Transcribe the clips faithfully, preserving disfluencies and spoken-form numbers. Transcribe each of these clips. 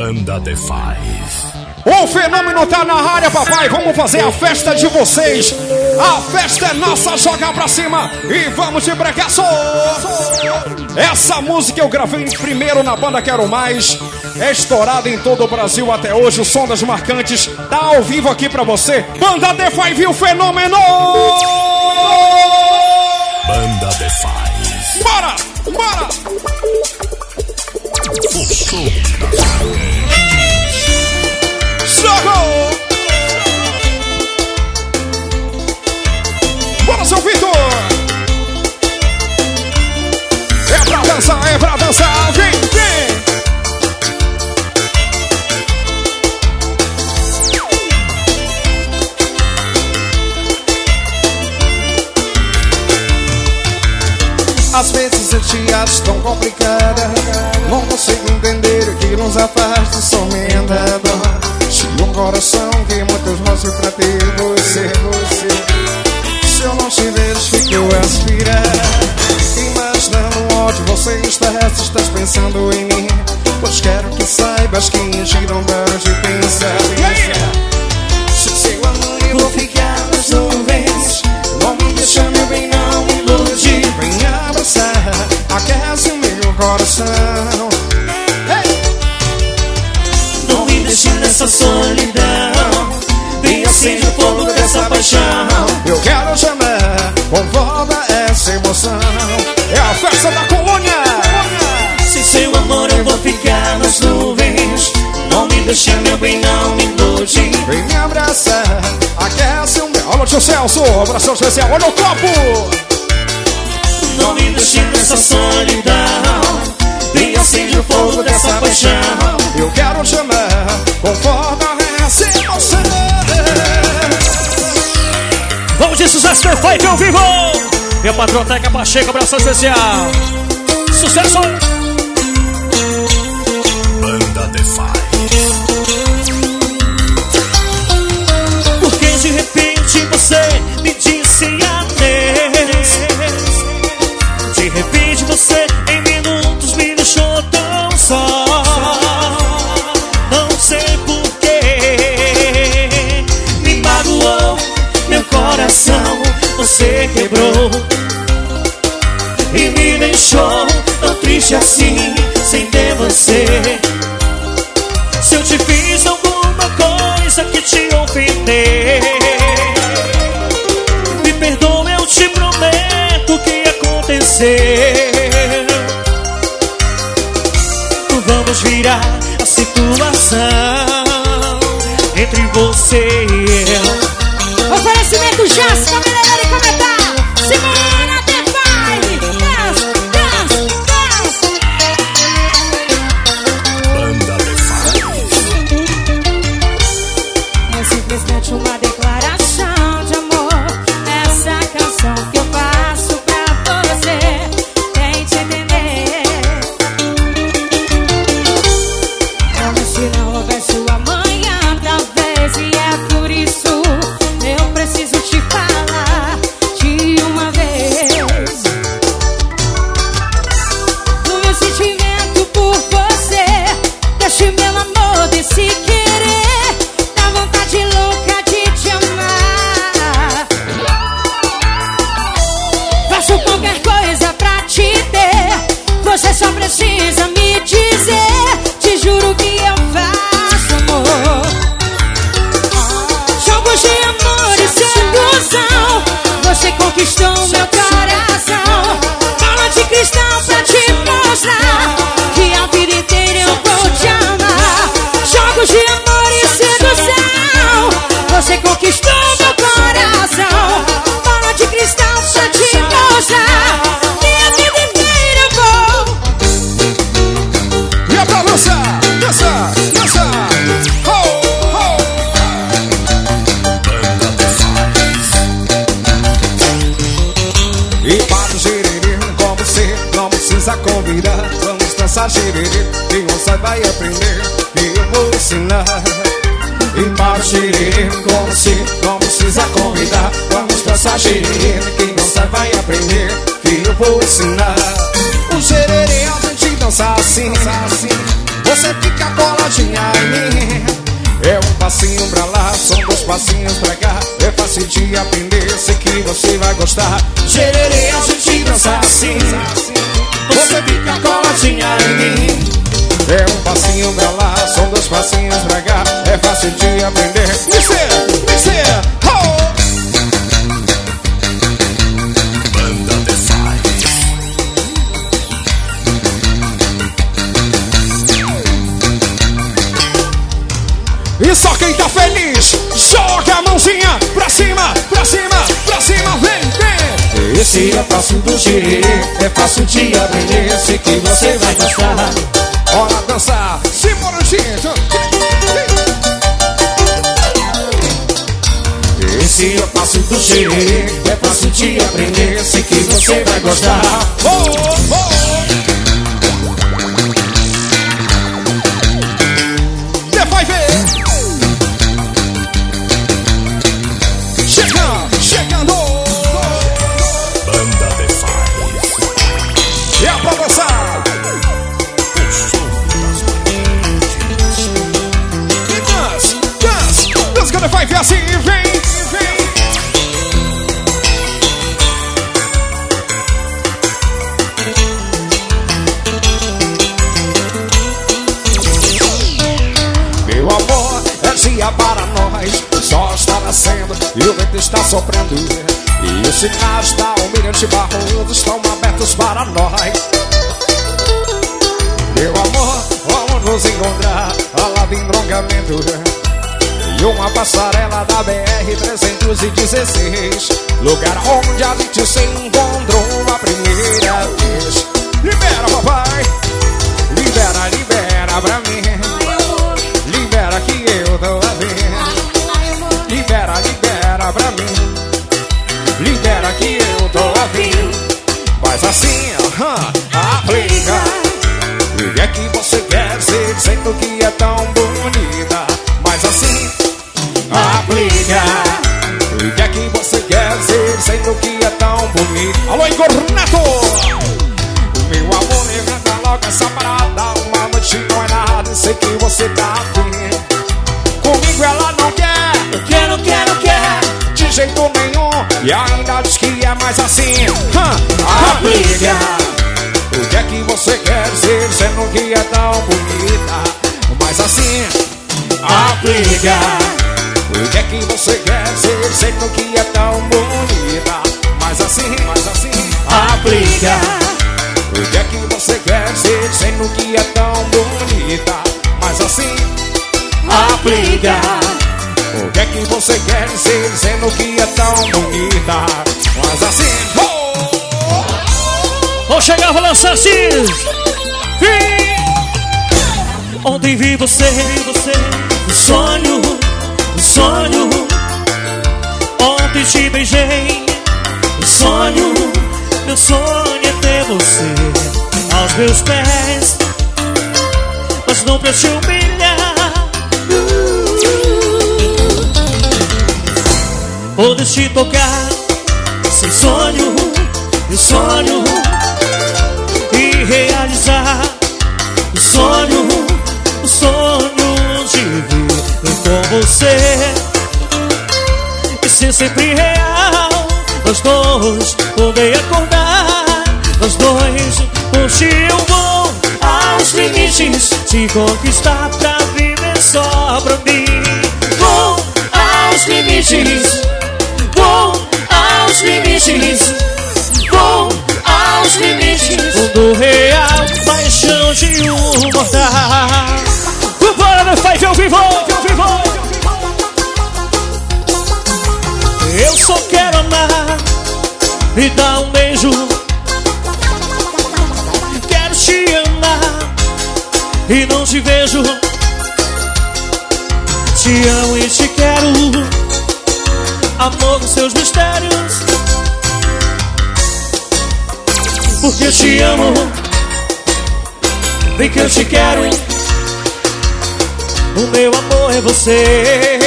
Banda The Five. O fenômeno tá na área, papai. Vamos fazer a festa de vocês. A festa é nossa, joga pra cima e vamos de bregaço. Essa música eu gravei primeiro na banda Quero Mais. É estourada em todo o Brasil até hoje. O som das marcantes tá ao vivo aqui pra você. Banda The Five, o fenômeno. Banda The Five. Bora, bora. O show da Jogou! Bora, seu Vitor! É pra dançar, é pra dançar, vem, vem! Às vezes eu te acho tão complicada, não consigo entender o que nos afasta, sou emendador. Tinha um coração que muitos rostos pra ter você, você. Se eu não te vejo, fico a aspirar, imaginando onde você está, se estás pensando em mim. Pois quero que saibas que em ti não dá de pensar. Se seu amor eu vou ficar nas nuvens, não me deixa meu bem, não me ilude. Vem abraçar, aquece o meu coração. Não me deixe nessa solidão, vem acende o fogo dessa paixão. Eu quero chamar, convoca essa emoção. É a festa da colônia. Sem seu amor eu vou ficar nas nuvens, não me deixe meu bem, não me ilude. Vem me abraçar, aquece o meu. Alô, tio Celso, abração especial, olha o copo. Não me deixe nessa solidão, vem acende o fogo dessa paixão. Eu quero chamar, conforta essa emoção. Vamos de sucesso, The Five ao vivo. Meu patrão Teca Pacheco, abração especial. Sucesso. Banda The Five. Porque de repente você me disse adeus. De repente você em minutos me deixou tão só. Não sei porquê, me magoou meu coração, você quebrou e me deixou tão triste assim, sem ter você. Se eu te fiz alguma coisa que te ofender, me perdoa, eu te prometo que acontecer. Vamos virar a situação entre você e eu. Oferecimento Jace, cabeleireiro e comentar. Simona The Five. Dance, dance, dance. Banda The Five. É simplesmente uma declaração de amor. Essa canção que eu faço pra você, tente entender. Como se não houvesse o amanhã, talvez, e é por isso eu preciso te falar de uma vez. No meu sentimento por você, deixe meu amor desse querer, dá vontade louca de te amar. Faço qualquer coisa pra te ter, você só precisa me dizer. Te juro que eu faço amor. Jogos de amor e sedução, você conquistou meu coração. Bola de cristal pra te mostrar que a vida inteira eu vou te amar. Jogos de amor e sedução, você conquistou meu coração. Bola de cristal pra te mostrar que a vida inteira eu vou. E é pra dançar, dançar, dançar. Oh, oh. Banda The Five. E para o xererê, com você não precisa convidar. Vamos dançar xererê, quem não sabe vai aprender, e eu vou ensinar. E para o xererê, com você não precisa convidar. Vamos dançar xererê, quem não sabe vai aprender, que eu vou ensinar. O xererê a gente dança assim, assim. você fica coladinha em mim. É um passinho pra lá, são dois passinhos pra cá. É fácil de aprender, sei que você vai gostar. Gererê, a gente dança assim, você fica coladinha em mim. É um passinho pra lá, são dois passinhos pra cá. É fácil de aprender. Mister, Mister, oh! Banda Defy. E só quem tá feliz, joga a mãozinha pra cima, pra cima, pra cima, vem, vem! Esse é fácil do gerê, é fácil de aprender, sei que você vai gostar. Bora dançar, simbora, gente! Esse é fácil do gerê, é fácil de aprender, sei que você vai gostar. Oh, oh. Você vai ver! Chegando, chegando! Banda Defy. E é pra dançar! O som das margens. Dance, dance, dance que vai ver assim, vem, vem! Meu amor, é dia para nós. O sol está nascendo e o vento está soprando. E os sinais da Almirante Barroso estão abertos para nós. Meu amor, vamos nos encontrar lá de entroncamento e uma passarela da B R trezentos e dezesseis, lugar onde a gente se encontrou a primeira vez. Libera, papai, libera, libera pra mim. Libera que eu tô a ver. Libera, libera pra mim. Libera que eu tô a ver. Faz assim, aham, aplica. O que é que você quer ser dizendo que é tão bonita? Mas assim, aplica. O que é que você quer ser dizendo que é tão bonita? Alô, Igor Neto! Meu amor, levanta logo essa parada. Uma noite não é nada, sei que você tá afim. Comigo ela não quer, Não quer, não quer, não quer. de jeito nenhum. E ainda diz que é mais assim. Hã, aplica. O que é que você quer ser dizendo que é tão bonita? Mas assim, aplica. O que é que você quer ser dizendo que é tão bonita? Mas assim, mas assim, Aplica. o que é que você quer ser dizendo que é tão bonita? Mas assim, Aplica. o que é que você quer ser dizendo que é tão bonita? Mas assim, oh! Vou chegar, vou lançar assim. Ontem vi você, vi você, um sonho, um sonho. Ontem te beijei, um sonho. Meu sonho é ter você aos meus pés, mas não pra te humilhar. Poder te tocar sem sonho, meu sonho, e realizar o sonho, o sonho de viver com você e ser sempre real. Nós dois poder acordar, nós dois curtir o voo aos limites, te conquistar pra viver só pra mim. Vou aos limites, vou aos limites, vou aos limites. Mundo real, paixão de um mortal. Bora, meu pai, eu vivo, eu vivo. Eu só quero amar, me dá um beijo. Quero te amar e não te vejo. Te amo e te quero, amor com seus mistérios. Porque eu te amo, vem que eu te quero. O meu amor é você,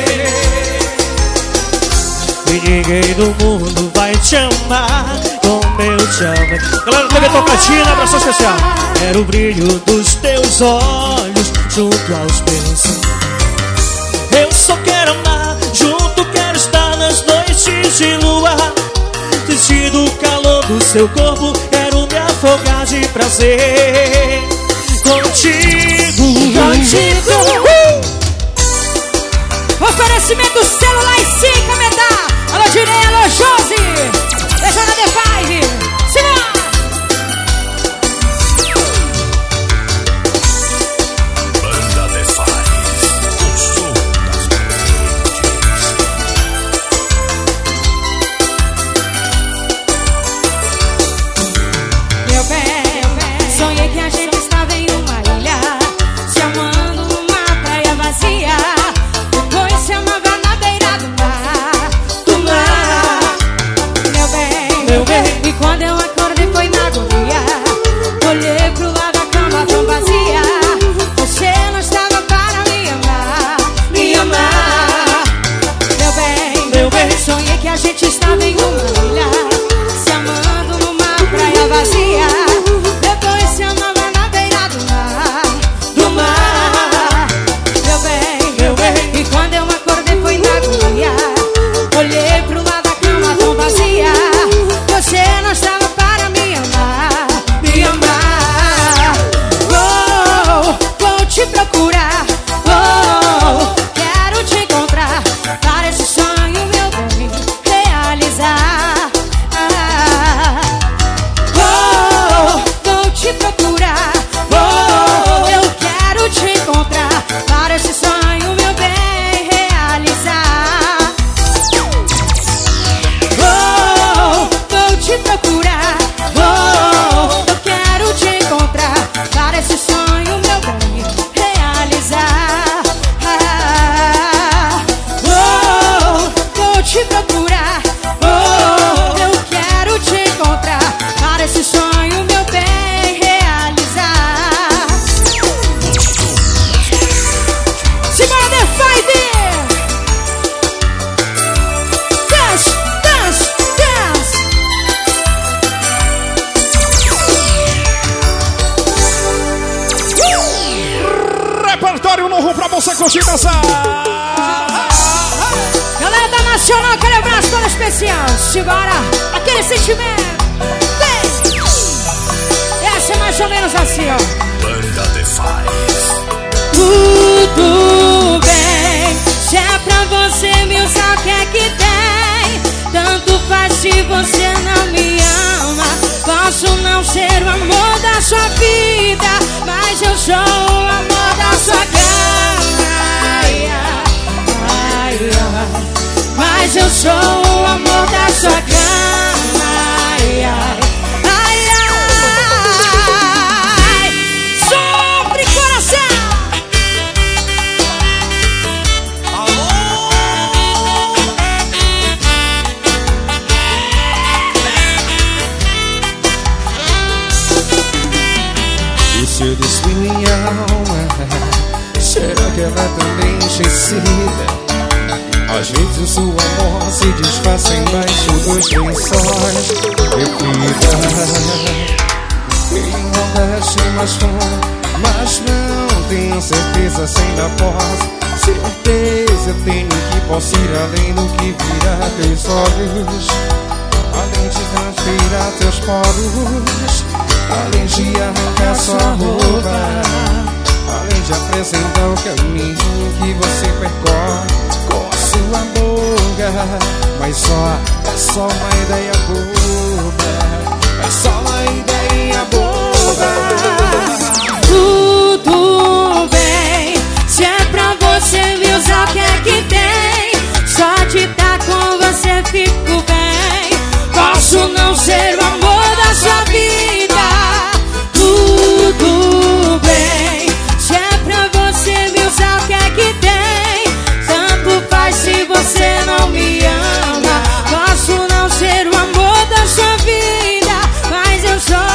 e ninguém do mundo vai te amar como meu te amo. Galera, T V Tocantina, abraço especial. Era o brilho dos teus olhos junto aos meus. Eu só quero amar, junto quero estar nas noites de lua. Sentir o calor do seu corpo, quero me afogar de prazer. Contigo, Contigo. Uh! Oferecimento celular e cinco Medar. Alô Direi, alô Josi. Deixa na D cinco. Simbora. Banda The Five, o som das paredes. Meu bem, sonhei que a gente estava em uma ilha, se amando numa praia vazia. Depois se amava na beira do mar, do mar. Meu bem, meu bem. E quando eu acordei foi na agonia. Olhei pro lado da cama tão vazia. Você não estava para me amar, me amar. Meu bem, meu bem. sonhei que a gente estava em uma ilha, se amando numa praia vazia. Depois se amava na beira do mar, do mar. Meu bem, meu bem. E quando eu acordei foi na agonia. Olhei pro lado da cama tão vazia. Você não estava para me amar, me amar. Oh, vou te procurar. Oh, quero te encontrar. Para esse sonho, meu bem, realizar. Ah, oh, vou te procurar. Oh, eu quero te encontrar. Para esse sonho, meu bem, realizar. Oh, vou te procurar. Oh, eu quero te encontrar. Para esse sonho, meu bem, realizar. Ah, oh, vou te procurar. Oh, eu quero te encontrar. Para esse sonho, meu bem, realizar. Simbora, The Five! Dance, dance, dance! Repertório novo pra você curtir essa. Galera da Nacional, aquele abraço todo especial. Simbora, aquele sentimento. Vem! Essa é mais ou menos assim, ó. Banda The Five. Tudo bem, se é pra você me usar, o que é que tem? Tanto faz se você não me ama. Posso não ser o amor da sua vida, mas eu sou o amor da sua cama. Ai, ai, ai. Mas eu sou o amor da sua cama. Ai, ai, ai, ai. Sofre, coração. E se eu destruir minha alma, será que ela também esquecida? Às vezes o seu amor se desfaz embaixo dos lençóis. Repita, me envolveste mais fundo, mas não tenho certeza sem dar posse. Certeza eu tenho que posso ir além do que virá teus olhos, além de transpirar teus poros, além de arrancar sua roupa, além de apresentar o caminho que você percorre com a sua boca. Mas só, é só uma ideia boba, é só uma ideia boba. Tudo bem, se é pra você me usar, o que é que tem? Só de estar com você fico bem. Posso não ser o amor da sua vida. Tudo bem, se é pra você me usar, o que é que tem? Tanto faz se você não me ama. Posso não ser o amor da sua vida, mas eu sou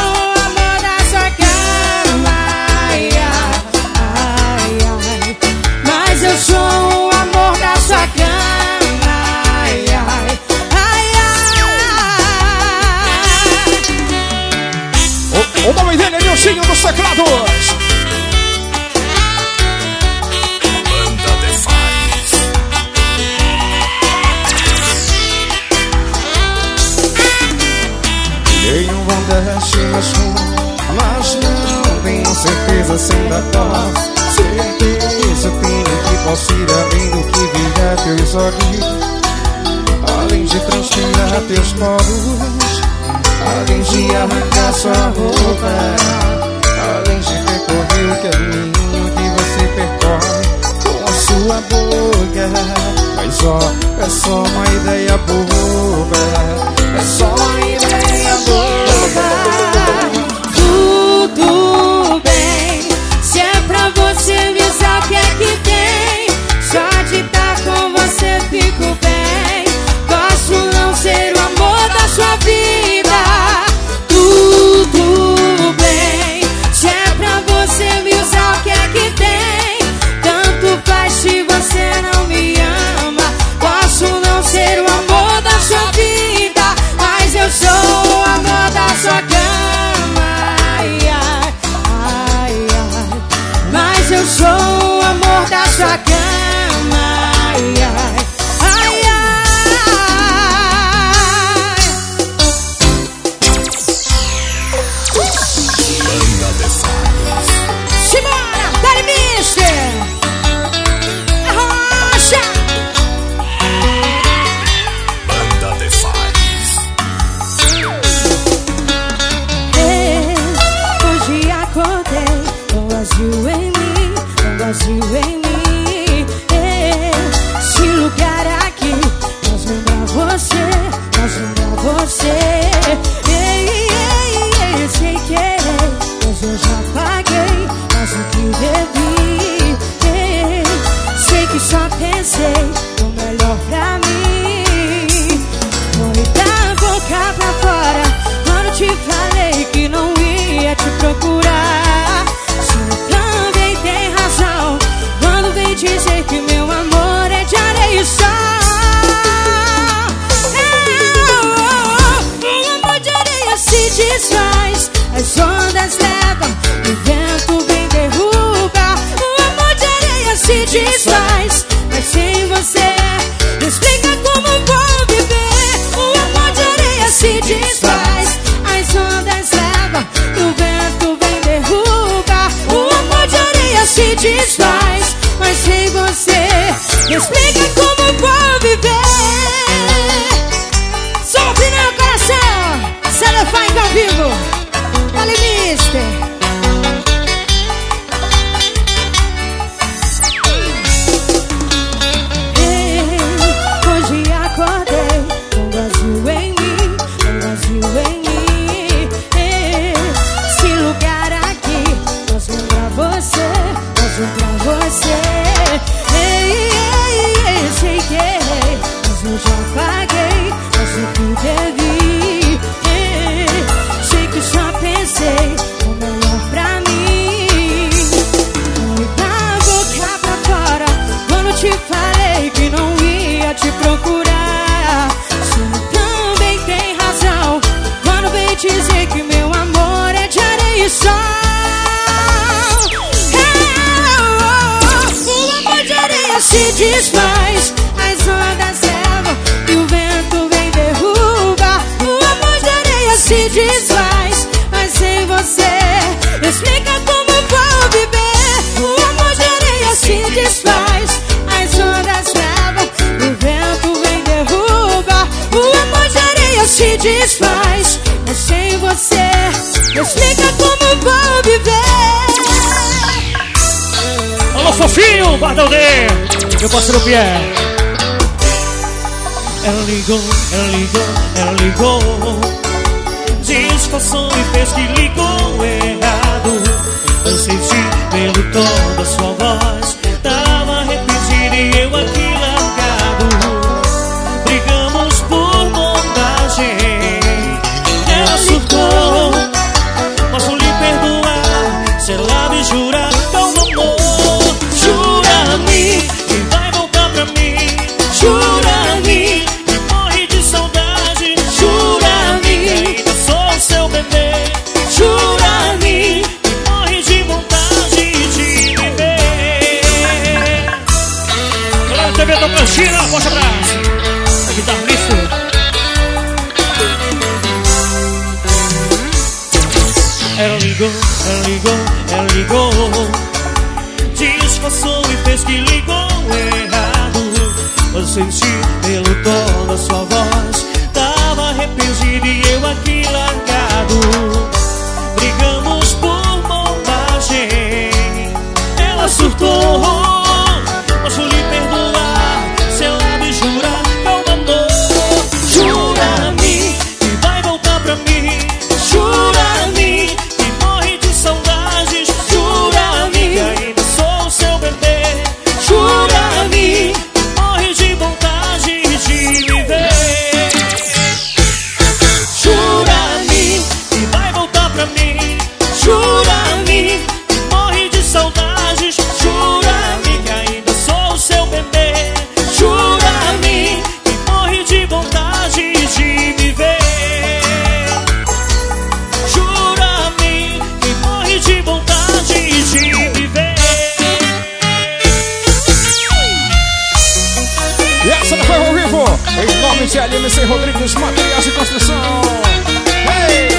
mais fundo, mas não tenho certeza se ainda posso. Certeza tenho que posso ir além do que brilhar teus olhos, além de transpirar teus poros, além de arrancar sua roupa, além de percorrer o caminho que você percorre com a sua boca. Mas ó, é só uma ideia boba, é só uma ideia boba. Tudo bem, se é pra você avisar o que é que tem. Só de estar com você fico bem. Posso não ser o amor da sua vida. Tudo bem, se é pra você avisar o que é que tem. Tanto faz se você não me ama. Posso não ser o amor da sua vida, mas eu sou o amor da sua cama. Ai, ai, ai, ai. Mas eu sou o amor da sua cama. Ai, ai, ai, ai. Banda The Five. Simbora, Dali Mister. Arrocha. Banda The Five. Hoje acordei com vazio em mim, com vazio em mim. Esse lugar aqui faz lembrar você, faz lembrar você. Sei que errei, mas eu já paguei, mas o que devi. Sei que só pensei o melhor pra mim. Foi da boca pra fora quando te falei que não ia te procurar. Você também tem razão quando vem dizer que meu amor é de areia e sal. O amor de areia se desfaz, as ondas levam, o vento vem derruba. O amor de areia se desfaz, mas sem você explica como vou viver. O amor de areia se desfaz, as ondas levam, o vento vem derruba. O amor de areia se desfaz, mas sem você explica como vou viver. Sobe no coração, Celefine ao vivo. Dali Mister. Hoje acordei com vazio em mim, com vazio em mim. Esse lugar aqui faz lembrar você, faz lembrar você. Sei que errei, mas eu já paguei, mas o que devi. Sei que só pensei o melhor pra mim. Foi da boca pra fora quando te falei que não ia te procurar. Você também tem razão quando vem dizer que meu amor é de areia e sal. O amor de areia se desfaz, as ondas levam e o vento vem derruba. O amor de areia se desfaz, mas sem você explica como vou viver. O amor de areia se desfaz, as ondas levam, o vento vem derruba. O amor de areia se desfaz, mas sem você explica como vou viver. Alô, fofinho, Bardaldê, meu parceiro Pierre. Ela ligou, ela ligou, ela ligou, disfarçou e fez que ligou errado. Eu senti pelo tom da sua voz, tava repetindo e eu aqui largado. Brigamos por bondagem, ela surtou, mas vou lhe perdoar se ela me jurar. Calma, amor, jura-me que vai voltar pra mim. Jura-me que morre de saudade. Jura-me que ainda sou seu bebê. Jura-me que morre de vontade de viver. Galera, T V Tocantins, forte abraço. Aqui tá listo. passou e fez que ligou errado. Mas senti pelo tom da sua voz, tava arrependido e eu aqui largado. Brigamos por montagem, ela surtou, mas vou lhe perdoar se ela me jurar que eu mandou. Jura-me que vai voltar pra mim, jura-me que morre de saudades, jura-me que ainda sou o seu bebê, jura-me que morre de vontade de me ver. Jura-me que vai voltar pra mim, jura-me que morre de saudades, jura-me que ainda sou o seu bebê, jura-me que morre de vontade de me ver. Jura-me que morre de vontade de me ver. E essa foi ao vivo, em nome de L M C Rodrigues, materiais de construção. Hey!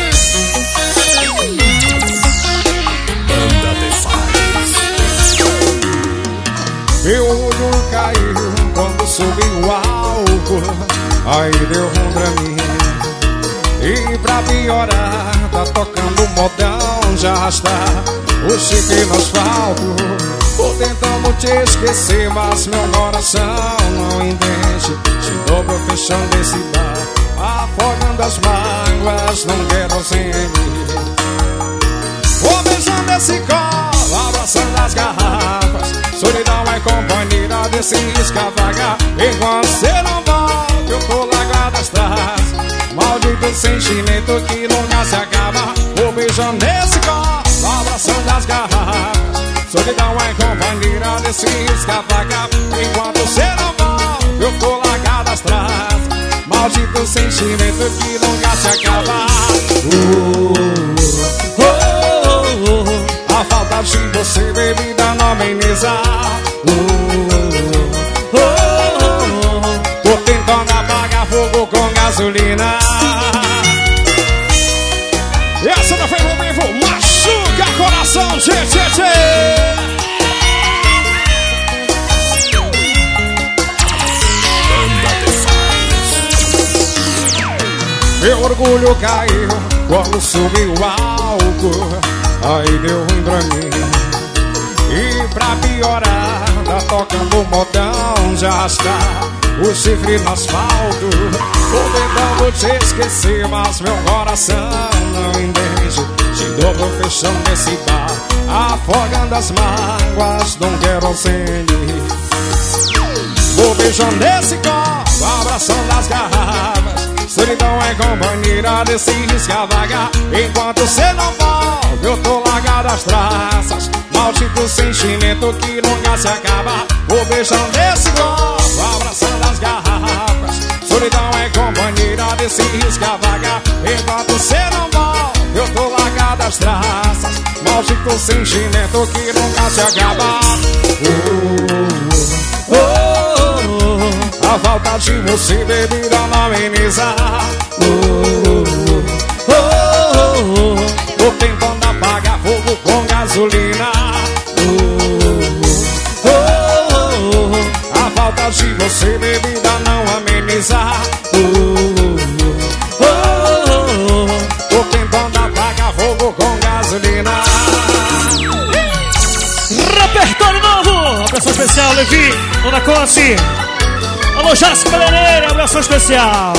Banda Defaz. Meu olho caiu quando subiu o álcool, aí deu ruim pra mim. E pra piorar, tá tocando modão, já está o chifre no asfalto. Tô tentando te esquecer, mas meu coração não entende. De novo fechando esse bar, afogando as mágoas, não quero sem mim. Vou beijando esse copo, abraçando as garrafas. Solidão é companheira desse escavagar. Enquanto cê não volta, eu tô largado atrás. Maldito sentimento que nunca se acaba. Vou beijando esse copo, abraçando as garrafas. Solidão é companheira desse escavagar. Enquanto cê não volta, eu tô largado atrás. Maldito sentimento que nunca se acaba. uh, uh, uh, uh. A falta de você, bebida não ameniza. uh, uh, uh, uh. Tô tentando apagar fogo com gasolina. E essa da foi ao vivo, machuca coração, tchê, tchê, tchê. Banda Defaz. Meu orgulho caiu quando subiu o álcool, aí deu ruim pra mim. E pra piorar, tá tocando modão, já está o chifre no asfalto. Tô tentando te esquecer, mas meu coração não entende. De novo fechando esse bar, afogando as mágoas, não quero acender. Vou beijando esse copo, abraçando as garrafas. Solidão é companheira desse escavagar. Enquanto cê não volta, eu tô largado as traças. Maldito sentimento que nunca se acaba. Vou beijando esse copo, abraçando as garrafas. Solidão é companheira desse escavagar. Enquanto cê não volta, eu tô largado as traças. Maldito sentimento que nunca se acaba. uh, uh, uh, uh. A falta de você, bebida não ameniza. uh, uh, uh, uh. Tô tentando apagar fogo com gasolina. uh, uh, uh, uh. A falta de você, bebida não ameniza. uh, uh, uh, uh. Tô tentando apagar fogo com gasolina. Repertório novo, abração especial, Levi, Dona Conce. Alô, Jasco Beleneira, abração especial.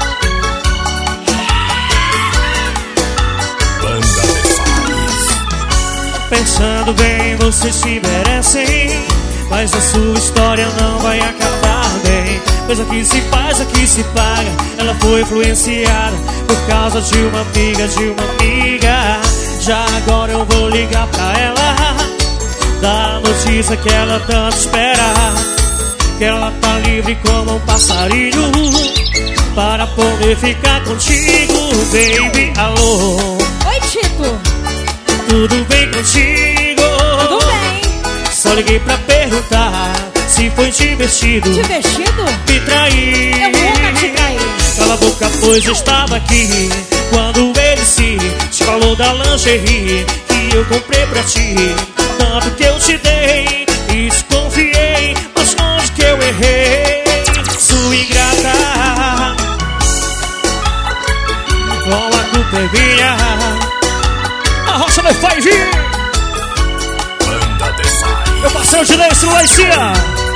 Banda Defaz. Pensando bem, vocês se merecem, mas a sua história não vai acabar bem. Coisa que se faz, aqui se paga. Ela foi influenciada por causa de uma amiga, de uma amiga. Já agora eu vou ligar pra ela, dar a notícia que ela tanto espera, que ela tá livre como um passarinho, para poder ficar contigo, baby. Alô, Oi, Tito. tudo bem contigo? Tudo bem. Só liguei pra perguntar se foi divertido Divertido? me trair. Eu nunca te traí. Cala a boca, pois eu estava aqui quando ele se te falou da lingerie que eu comprei pra ti. Tanto que eu te dei e Influencia.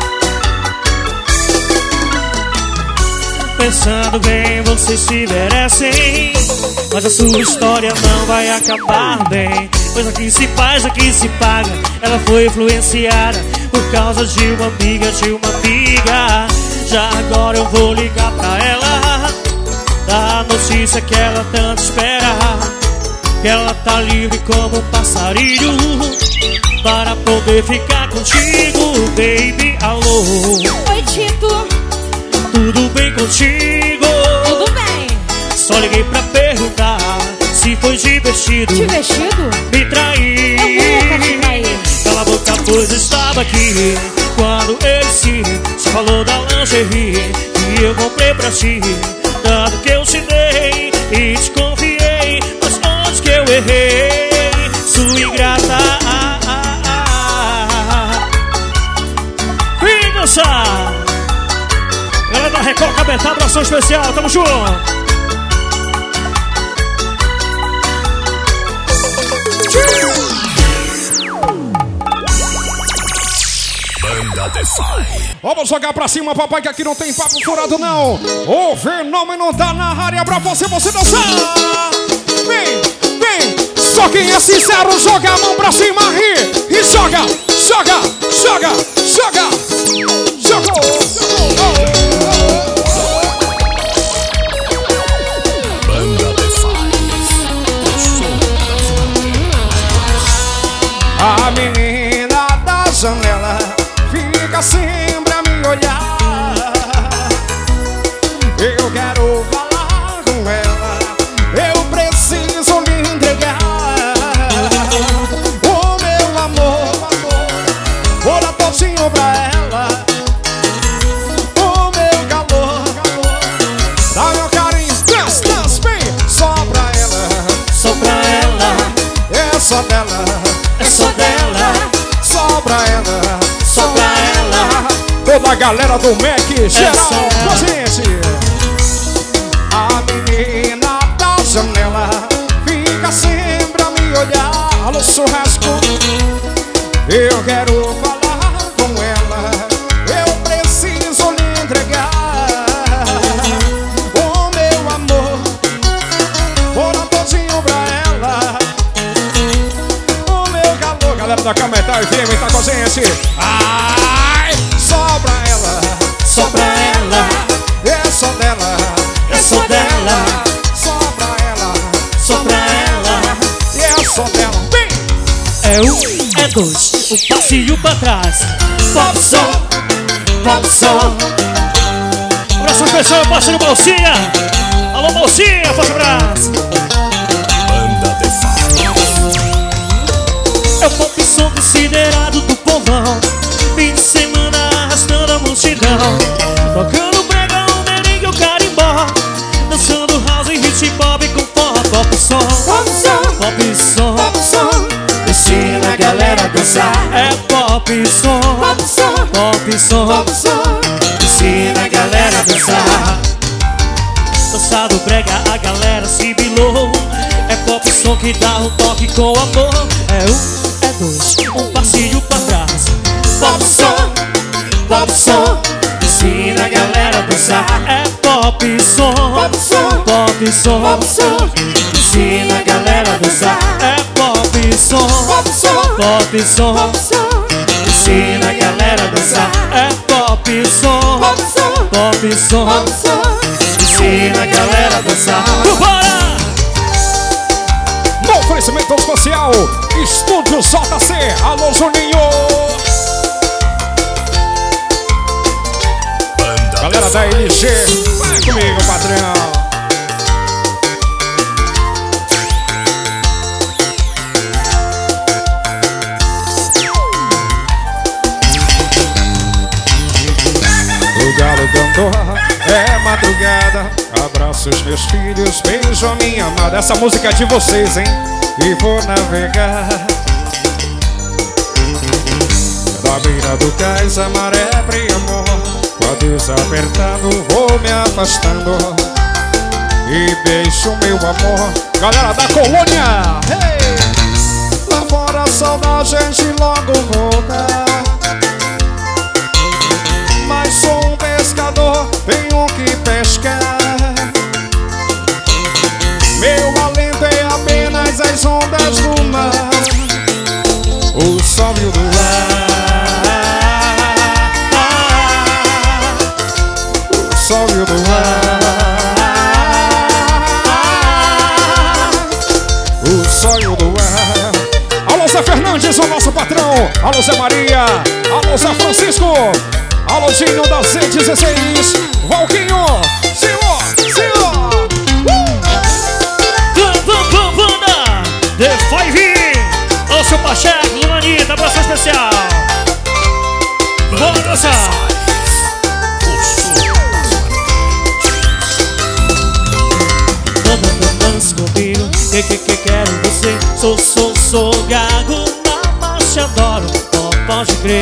Pensando bem, vocês se merecem, mas a sua história não vai acabar bem. Pois aqui se faz, aqui se paga. Ela foi influenciada por causa de uma amiga, de uma amiga. Já agora eu vou ligar pra ela, dar a notícia que ela tanto espera, que ela tá livre como um passarinho para poder ficar contigo, baby. Alô, Oi, Tito. tudo bem contigo? Tudo bem. Só liguei pra perguntar se foi divertido Te vestido? me trair. Eu nunca te traí. Cala a boca, pois estava aqui quando ele se, se falou da lingerie que eu comprei pra ti, dado que eu te dei e te confiei. Mas onde que eu errei, sua ingrata? Ah, ah, ah. Vem dançar! Galera da Record Cabeçada, abração especial, tamo junto! Banda Defy. Vamos jogar pra cima, papai, que aqui não tem papo furado, não. O fenômeno tá na área pra você, você dançar. Vem, vem. Só quem é sincero joga a mão pra cima, ri. E joga, joga, joga, joga. Jogou, jogou. Banda Defy. A menina da janela fica sempre a me olhar. Eu quero falar com ela, eu preciso lhe entregar o meu amor, vou dar todinho pra ela. O meu calor, dá meu carinho, dance, dance, bem, só pra ela. Só pra ela, É só dela, é só dela, só pra ela. só pra ela. Toda a galera do Mac, geral, só ela. com a gente. A menina da janela fica sempre a me olhar. Alô, churrasco, eu quero falar com ela, eu preciso lhe entregar o meu amor, vou dar todinho pra ela. O meu calor, Galera da Cametá F M tá com a gente. ai, só pra ela, Só pra ela, é só dela, é só dela, só pra ela, só pra ela. e é só dela. Bem, É um, é dois, um passinho pra trás. Pop som, pop som. Abraço especial, parceiro Bolsinha. Alô, Bolsinha, forte abraço. Banda Defy. É o pop som considerado do povão. Fim de semana arrastando a multidão, tocando pregão, merengue ou carimbó, dançando house e hip hop com pop, pop som. Pop som, Pop som, pop som, ensina a galera a dançar. É pop som, pop som, pop som, pop som. ensina a galera a dançar. Dançado brega, a galera se bilou. É pop som que dá um toque com amor. É um, é dois, um passinho pra trás. Pop som, pop som, ensina a galera a dançar. É pop som, Pop som, pop som, pop som, ensina a galera a dançar. É pop som, pop som, pop som, pop som, ensina a galera a dançar. É pop som, pop som, pop som, pop som. ensina a galera a dançar. Bora! No oferecimento especial, Estúdio J C. Alô, Juninho. Banda Galera da Defy. L G, vai comigo, patrão. o galo cantou, é madrugada. Abraço os meus filhos, beijo a minha amada. Essa música é de vocês, hein? E vou navegar da beira do cais, a maré brilha, amor. Com a Deus apertado, vou me afastando e beijo meu amor. Galera da Colônia. Hey! Lá fora a saudade, a gente logo volta. sol e o luar. O sol e o luar. Alô Zé Fernandes, o nosso patrão. Alô Zé Maria. Alô Zé Francisco. Alô Dinho da Z dezesseis. Valquinho. Senhor, senhor. Vamos, banda. The Five. Ô seu Pacheco, Luanita, abraço especial. Bora dançar. Dança comigo, que que que quero você. Sou, sou, sou gago, mas te adoro, não pode crer.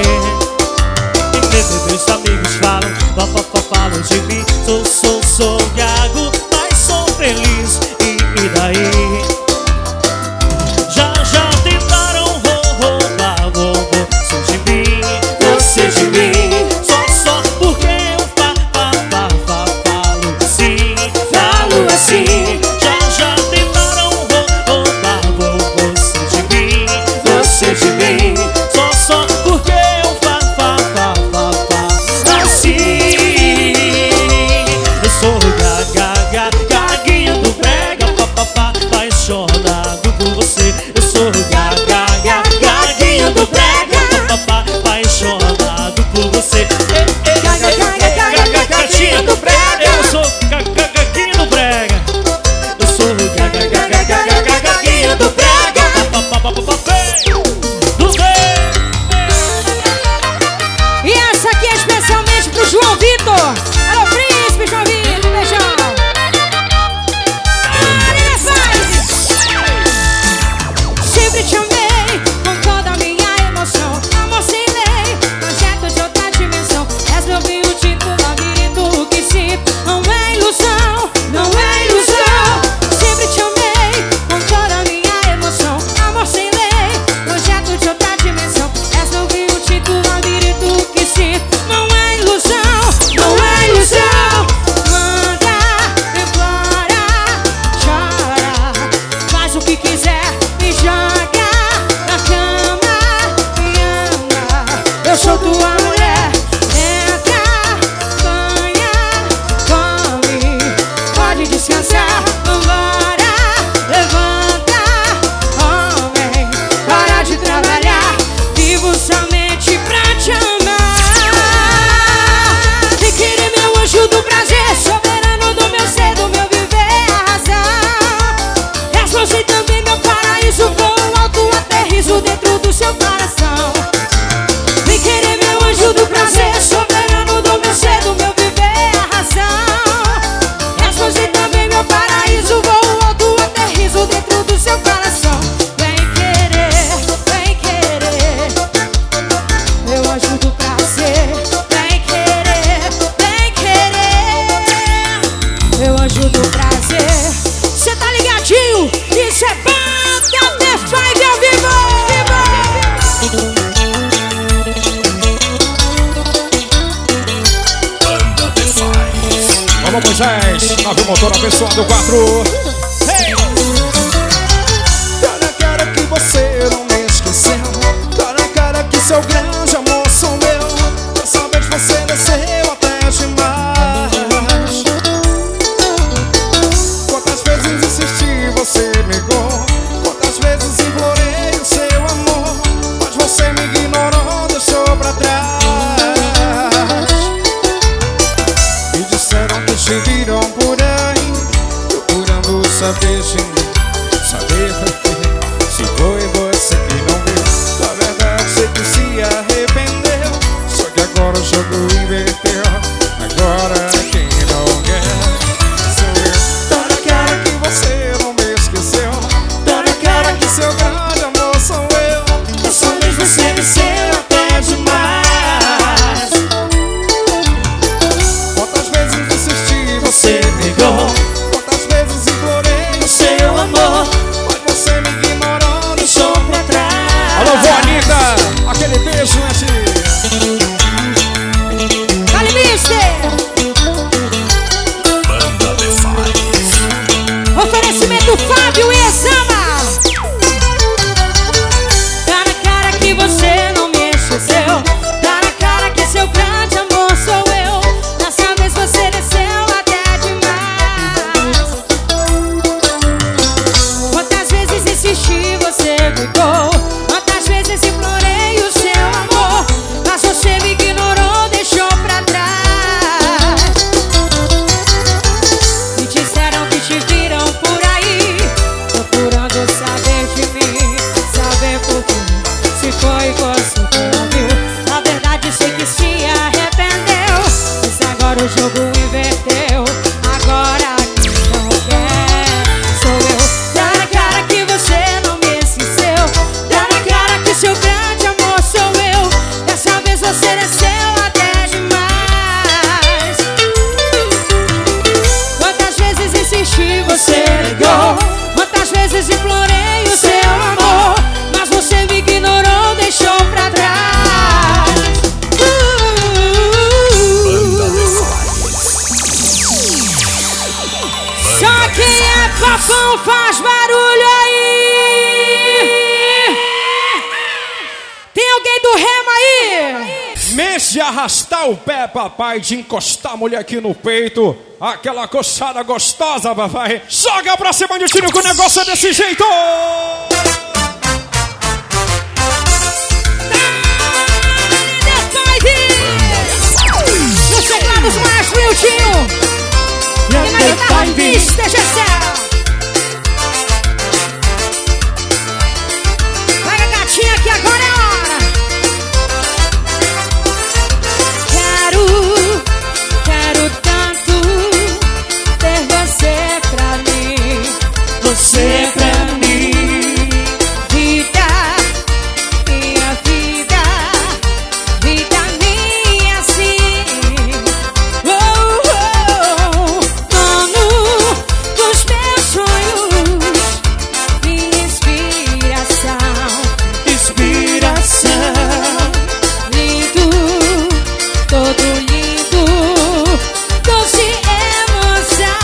E meus amigos falam, papapá falam de mim. Sou, sou, sou gago, mas sou feliz. E, e daí? Já, já tentaram roubar, roubar. Sou de mim, você de mim. Só, só porque eu fa, fa, fa, fa, falo assim, falo assim. Já, já tentaram roubar, roubar. Você de mim, você de mim. Só, só porque eu fa, fa, fa, fa, fa, assim. Eu sou gaga, gaga, gaguinha do brega, papapá, apaixonado por você. Eu sou gaga, gaga, gaguinha do brega, papapá, apaixonado por você. Gaga, gaga, gaga, gaguinha do brega. Eu sou gaga, gaguinha do brega. Eu sou gaga, gaga, gaga, gaguinha do brega, papapá, papapá, do bem. E essa aqui é especialmente pro João Vitor. Alô, príncipe João Vitor, beijão. Marília Faz. Sempre te amei com toda a minha emoção. Amor sem lei, projeto de outra dimensão. És meu vinho tinto, labirinto que sinto. Não é ilusão, não é ilusão. Sempre te amei com toda a minha emoção. Amor sem lei, projeto de outra dimensão. És meu vinho tinto, labirinto que sinto. Não é ilusão, não é ilusão. Manda embora, chora, faz o que quiser, me joga na cama, me ama. Eu sou tua mulher. Entra, banha, come, pode descansar. Vambora, levanta, homem, para de trabalhar. Vivo somente pra te amar. Vem querer meu anjo do prazer, soberano do meu ser, do meu viver, a razão. És você também meu paraíso, voo alto, aterrizo dentro do seu coração. Vem querer meu anjo do prazer, soberano do meu ser, do meu viver, a razão. És você também meu paraíso, voo alto, aterrizo dentro do seu coração. Vem querer, vem querer meu anjo do prazer. Vem querer, vem querer meu anjo do prazer. Cê tá ligadinho? Isso é Banda The Five ao vivo! Banda The Five. Alô Moisés, nave motor abençoado quatro. Tá na cara que você não me esqueceu. Tá na cara que seu grande amor sou eu. Dessa vez você desceu até demais. Quantas vezes insisti, você negou. Quantas vezes implorei o seu amor, mas você me ignorou, deixou pra trás. E disseram que te viram por aí, procurando saber de mim, saber por quê. Se foi você que não viu, na verdade sei que se arrependeu. Só que agora o jogo inverteu. Agora quem não quer sou eu. Tá na cara que você não me esqueceu. Tá na cara que seu grande amor sou eu. Dessa vez você desceu até demais. Quantas vezes insisti, você negou. Quantas vezes implorei o seu amor, mas você me ignorou, deixou pra trás. Alô, vó Anitta, aquele beijo, né, Ti? Vale, mister! se arrependeu. Mas agora o jogo inverteu. Agora quem não quer sou eu. Dá na cara que você não me esqueceu. Dá na cara que seu grande amor sou eu. Dessa vez você desceu até demais. Quantas vezes insisti, você negou. Quantas vezes implorei o seu amor, mas você me ignorou, deixou pra trás. uh, Só quem é papão faz barulho aí. Tem alguém do remo aí? Mês de arrastar o pé, papai, de encostar a mulher aqui no peito. Aquela coçada gostosa, papai. Joga pra cima de tiro que o negócio é desse jeito. Nos teclados, maestro Miltinho. E na guitarra, mister Gessel. Vai a gatinha que agora é a hora. Quero, quero tanto ter você pra mim. Você pra mim. Vida, minha vida, vida minha sim. Oh, oh, dono dos meus sonhos, minha inspiração. Inspiração. Lindo, todo lindo, doce emoção.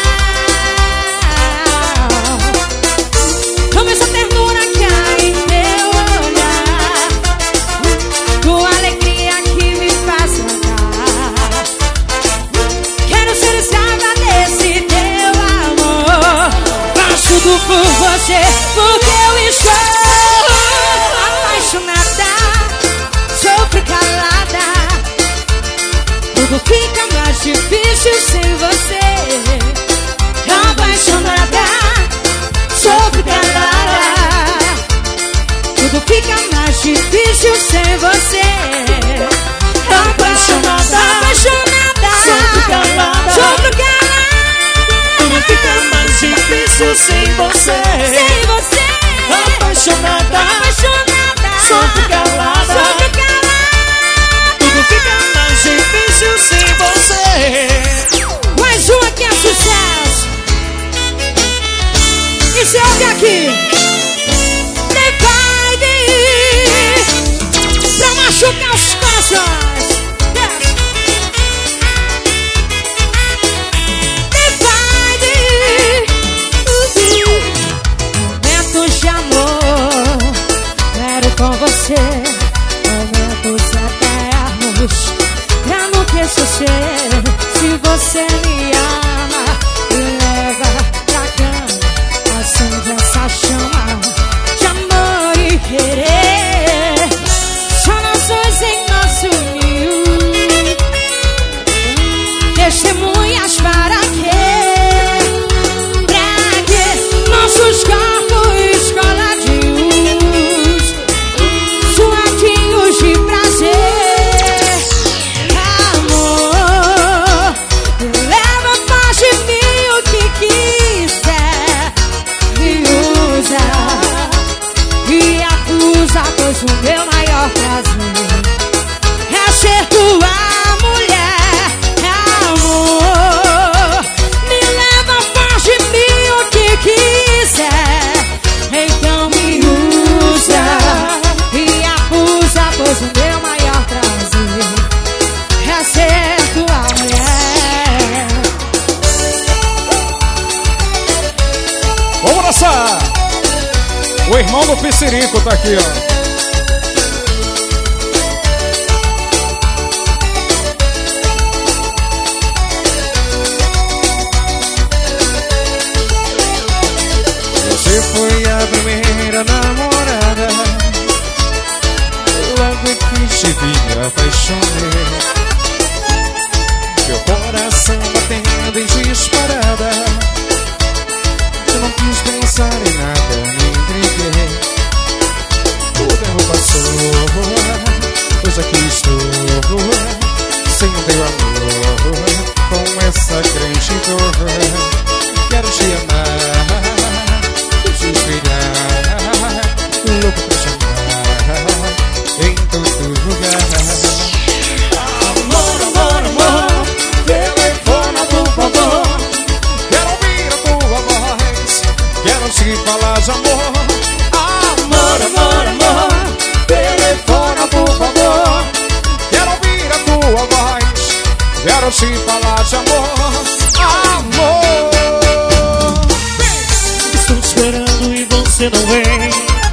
Como essa ternura cai em meu olhar, tua alegria que me faz andar. Quero ser escrava desse teu amor. Faço tudo por você, porque eu estou apaixonada. Sofro calada, tudo fica mais difícil sem você. Apaixonada, sofro calada, tudo fica mais difícil sem você. Apaixonada, apaixonada, Sofro calada. sofro calada, Tudo fica mais difícil sem você. sem você. Apaixonada. Apaixonada, Sofro calada. sofro calada. Tudo fica mais difícil sem você. Mais uma que é sucesso. E se ouve aqui? The Vibe pra machucar os corações. Yes. The Vibe. Momentos de amor, quero com você. Momentos eternos, pra não te esquecer. Se você me ama, me leva pra cama. Acende essa chama de amor e querer. Só nós dois em nosso ninho, testemunhas para quê? Pra quê? Nossos corpos coladinhos, suadinhos de prazer. Amor, leva mais de mim o que quiser. Me usa e acusa, pois o meu maior prazer é ser tua mulher. Amor, me leva, faz de mim o que quiser. Então me usa e acusa, pois o meu maior prazer é ser tua mulher. Vamos dançar. O irmão do Piscirico tá aqui, ó. Você foi a primeira namorada. Logo que te vi, me apaixonei. Meu coração batendo em disparada. Eu não quis pensar em nada, me entreguei. tua voz. Quero te falar de amor, amor. Estou te esperando e você não vem.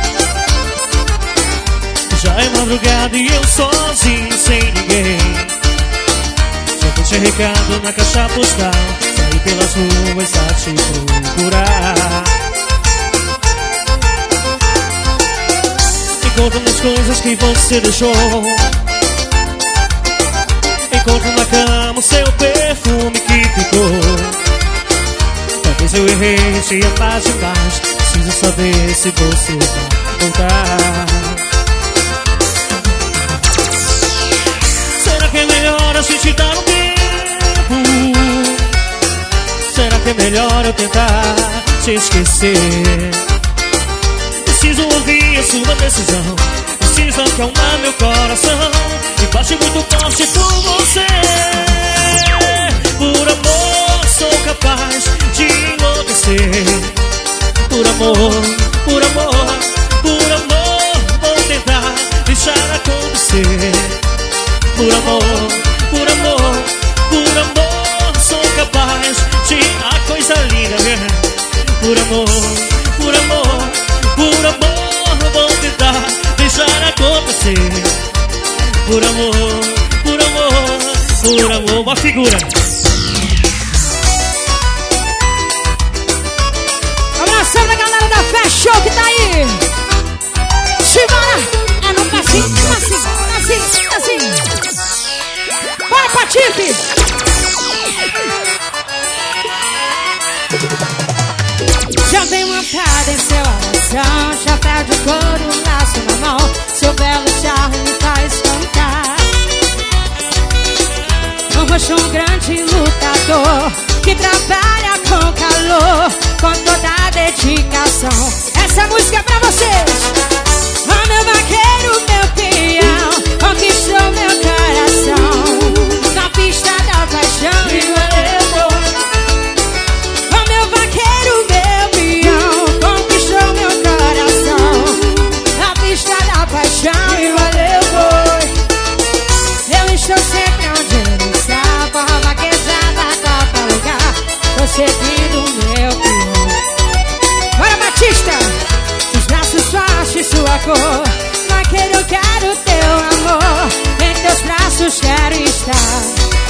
Já é madrugada e eu sozinho, sem ninguém. Já deixei recado na caixa postal, saí pelas ruas a te procurar. Encontro nas coisas que você deixou. Encontro na cama o seu perfume que ficou. Talvez eu errei, te amar demais. Preciso saber se você vai voltar. Será que é melhor a gente dar um tempo? Será que é melhor eu tentar te esquecer? Preciso ouvir a sua decisão. Preciso acalmar meu coração. E bate muito forte por você. Por amor sou capaz de enlouquecer. Por amor, por amor, por amor vou tentar deixar acontecer. Por amor, por amor, por amor sou capaz de a coisa linda, né? Por amor, por amor, por amor vou tentar deixar acontecer. Por amor, por amor, por amor, uma figura. Abração da galera da Fast Show que tá aí. Simbora! É no passinho, passinho, passinho, passinho. Bora, Patife! Já vem montada em seu coração, chapéu de couro, laço na mão. Seu belo charme me faz cantar. Um rosto, um grande lutador que trabalha com calor, com toda a dedicação. Essa música é pra vocês. Oh, meu vaqueiro, meu peão, conquistou meu coração na pista da paixão e valeu. Oh, meu vaqueiro, meu peão, conquistou meu coração na pista da paixão e valeu, foi. Eu estou sempre onde ele está, porra vaquejada, qualquer lugar. Tô seguindo meu peão. Bora, Batista! Os braços fortes, sua cor. Vaqueiro, eu quero teu amor. Em teus braços quero estar.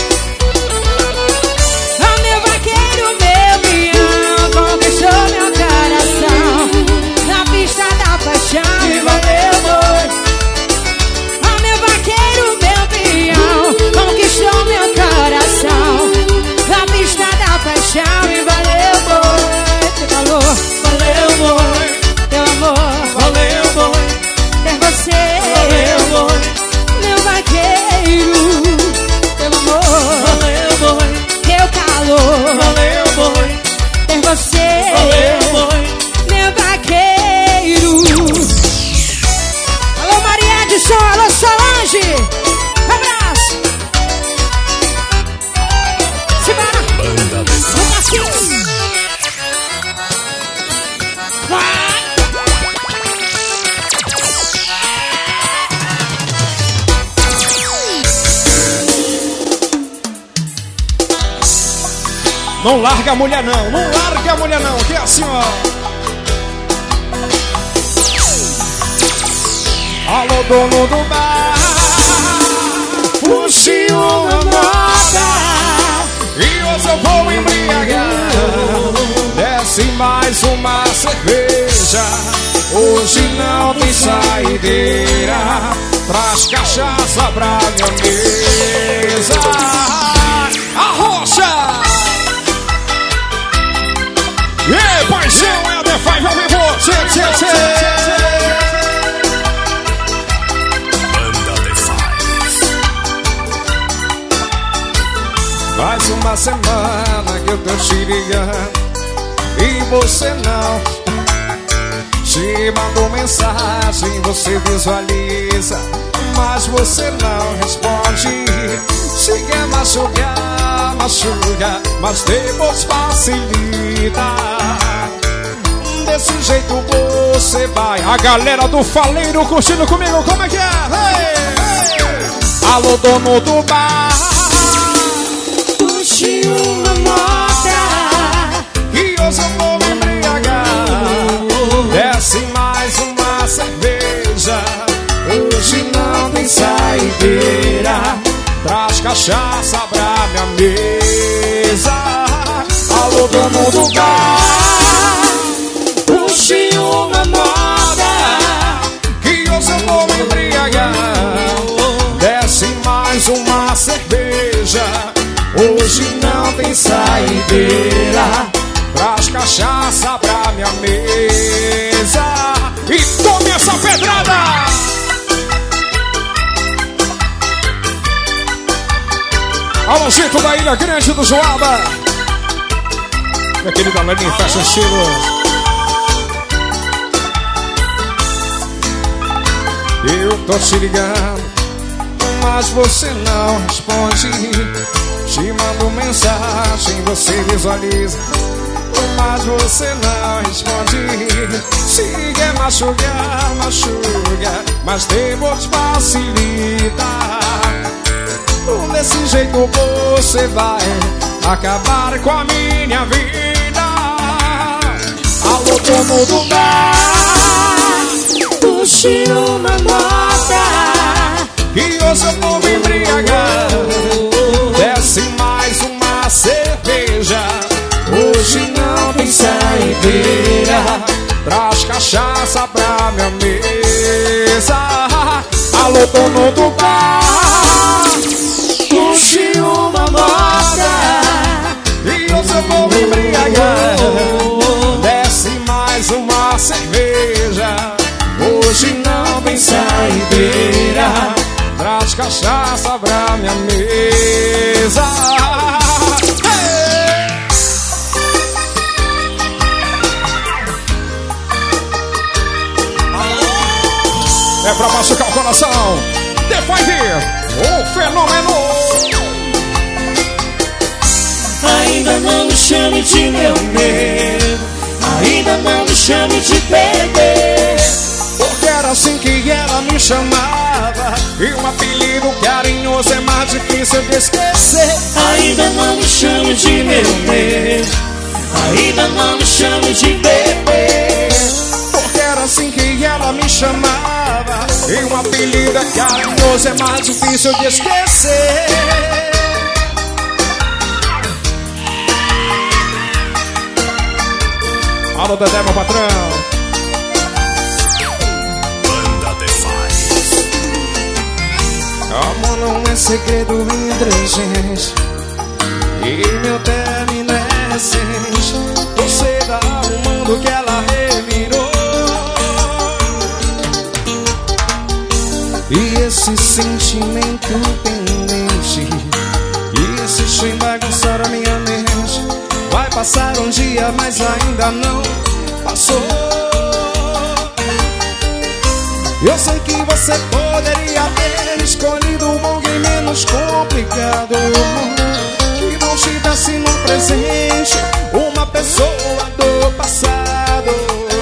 Oh, meu vaqueiro, meu peão, conquistou meu coração na pista da paixão e valeu, boi. Oh, meu vaqueiro, meu peão, conquistou meu coração na pista da paixão e valeu, boi. Teu calor, valeu, boi. Teu amor, valeu, boi. Ter você, valeu, boi. Meu vaqueiro, teu amor, valeu, boi. Teu calor, valeu, boi. Ter você, valeu, boi. Meu vaqueiro. Alô, Maria Edson, alô, Solange. Abraço. Simbora. Banda de Um passinho. Vai. Não larga a mulher não, não larga a mulher não, que é assim, ó. Alô, dono do bar, fugiu a moda e hoje eu vou embriagar. Desce mais uma cerveja, hoje não tem saideira. Traz cachaça pra minha mesa. Arrocha! Ei, paixão, é a The Five ao vivo! Tchê, tchê, tchê! Banda de Five. Faz uma semana que eu tô te ligando e você não te mandou mensagem, você visualiza, mas você não responde. Se quer machucar, machuca, mas depois facilita. Desse jeito você vai. A galera do Faleiro curtindo comigo, como é que é? Hey, hey. Alô, dono do bar, puxe uma moda, que hoje eu vou me embriagar. Desce mais uma cerveja, hoje não tem saideira. Traz cachaça pra minha mesa. Alô, dono do bar, puxe uma moda, que hoje eu vou me embriagar. Desce mais uma cerveja, hoje não tem saideira. Traz cachaça pra minha mesa e tome essa pedrada. Alôzito da Ilha Grande do Joaba, minha querida Lenin, fecha estilo. Eu tô te ligando, mas você não responde. Te mando mensagem, você visualiza, mas você não responde. Se quer machucar, machuca, mas depois facilita. Desse jeito você vai acabar com a minha vida. Alô, dono do bar, puxe uma moda, que hoje eu vou me embriagar. Desce mais uma cerveja, hoje não tem saideira. Traz cachaça pra minha mesa. Alô, dono do bar, puxe uma moda, e hoje eu vou me embriagar. Desce mais uma cerveja, hoje não tem saideira. Traz cachaça pra minha mesa. Hey! É pra machucar o coração. Depois vir o fenômeno. Ainda não me chame de meu medo, ainda não me chame de bebê. Porque era assim que ela me chamava, e um apelido carinhoso é mais difícil de esquecer. Ainda não me chame de meu medo, ainda não me chame de bebê. Porque era assim que ela me chamava, e um apelido carinhoso é mais difícil de esquecer. Alô, Dedé, meu patrão. Banda Defaz. Amor não é segredo entre a gente, e meu término é recente. Você dá o mundo que ela revirou, e esse sentimento pendente que insiste em bagunçar a minha mente. Vai passar um dia, mas ainda não passou. Eu sei que você poderia ter escolhido alguém menos complicado, que não tivesse no presente uma pessoa do passado.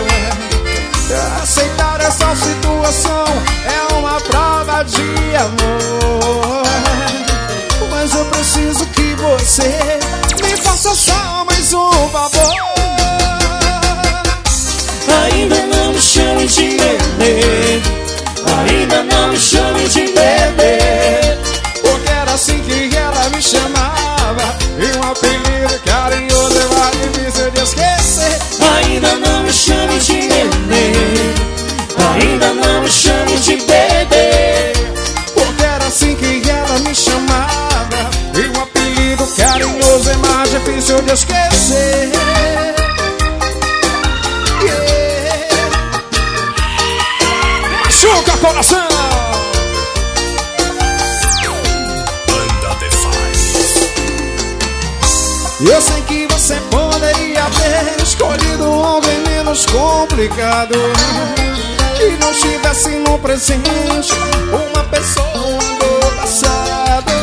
Aceitar essa situação é uma prova de amor, mas eu preciso que você me faça só mais um favor. Ainda não me chame de bebê, ainda não me chame de bebê. Porque era assim que ela me chamava, e um apelido carinhoso é mais difícil de esquecer. Ainda não me chame de bebê, ainda não me chame de bebê. Porque era assim que ela me chamava, e um apelido carinhoso é mais difícil de esquecer. Yeah. Machuca coração. Banda Defaz. Eu sei que você poderia ter escolhido alguém menos complicado, que não estivesse no presente uma pessoa do passado.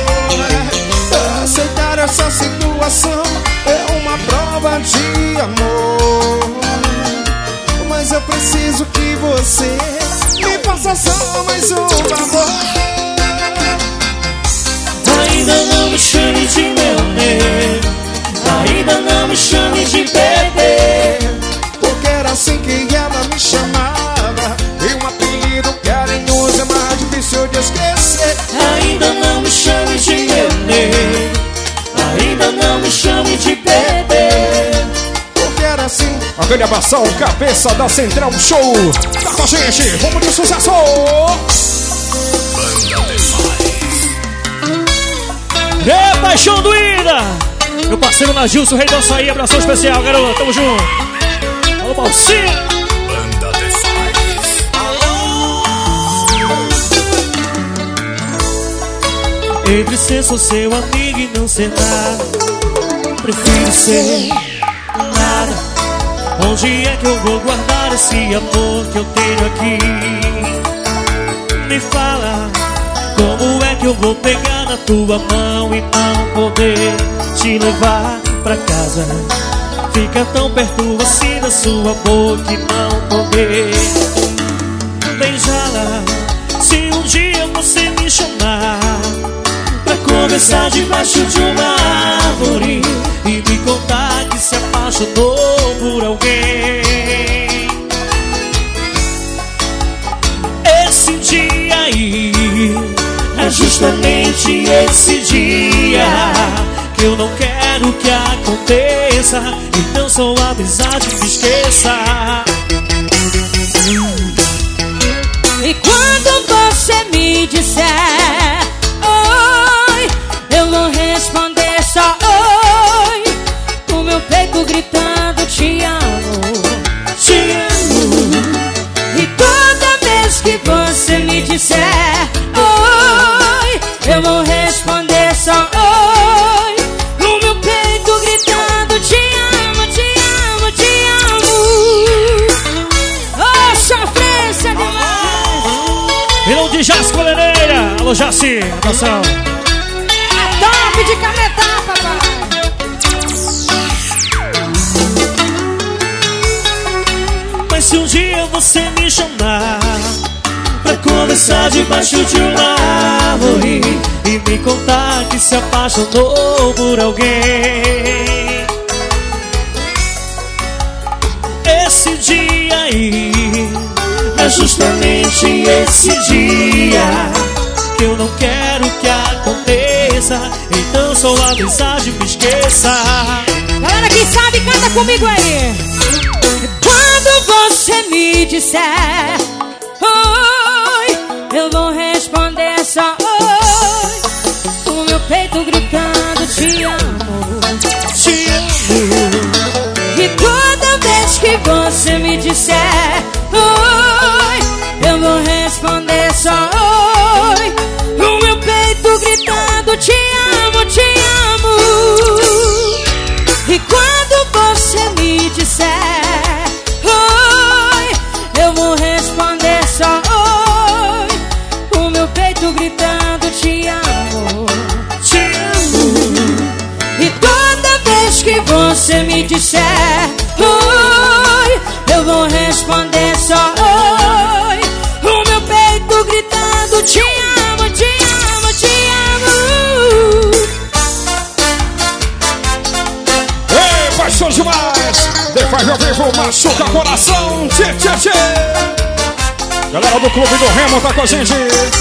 Aceitar essa situação é uma prova de amor, mas eu preciso que você me faça só mais um favor. não me chame de bebê. Porque era assim que ela me chamava, e um apelido carinhoso é mais difícil de esquecer. Ainda não me chame de nenê, ainda não me chame de bebê. Porque era assim. Aquele abração, cabeça da Central Show. Tá com a gente, vamos de sucesso. Banda Defy. É paixão doída. Meu parceiro Nagilson, rei do açaí, abração especial, garoto, tamo junto. Alô, Balsinho. Banda Defy. Entre ser só seu amigo e não ser nada, prefiro ser nada. Onde é que eu vou guardar esse amor que eu tenho aqui? Me fala, como é que eu vou pegar na tua mão e não poder te levar pra casa? Fica tão perto assim da sua boca e não poder beijá-la. Se um dia você me chamar pra conversar debaixo de uma árvore e me contar que se apaixonou por alguém, esse dia aí é justamente esse dia que eu não quero que aconteça. Então só a amizade me esqueça. E quando você me disser oi, eu vou responder só oi, o meu peito gritando te amo, Te amo. e toda vez que você me disser oi, eu vou responder só oi, o meu peito gritando te amo, te amo, te amo. Oh, sofrência demais. Vilão de Jaci Coleneira. Alô, Jaci, abração. É top de canetar, papai. Mas se um dia você me chamar pra conversar debaixo de uma árvore e me contar que se apaixonou por alguém, esse dia aí é justamente esse dia que eu não quero que aconteça. Então só a mensagem me esqueça. Galera que sabe, canta comigo aí. Quando você me disser oi, eu vou responder só oi, o meu peito gritando te amo, Te amo. e toda vez que você me disser oi, eu vou responder só oi, o meu peito gritando te amo, te amo. E quando você me disser oi, eu vou responder só oi, o meu peito gritando te amo, Te amo. e toda vez que você me disser oi, eu vou responder só oi, o meu peito gritando te amo, te amo, te amo. Ei, paixão demais. Defy ao vivo, machuca coração. Tchê, tchê, tchê. Galera do Clube do Remo tá com a gente.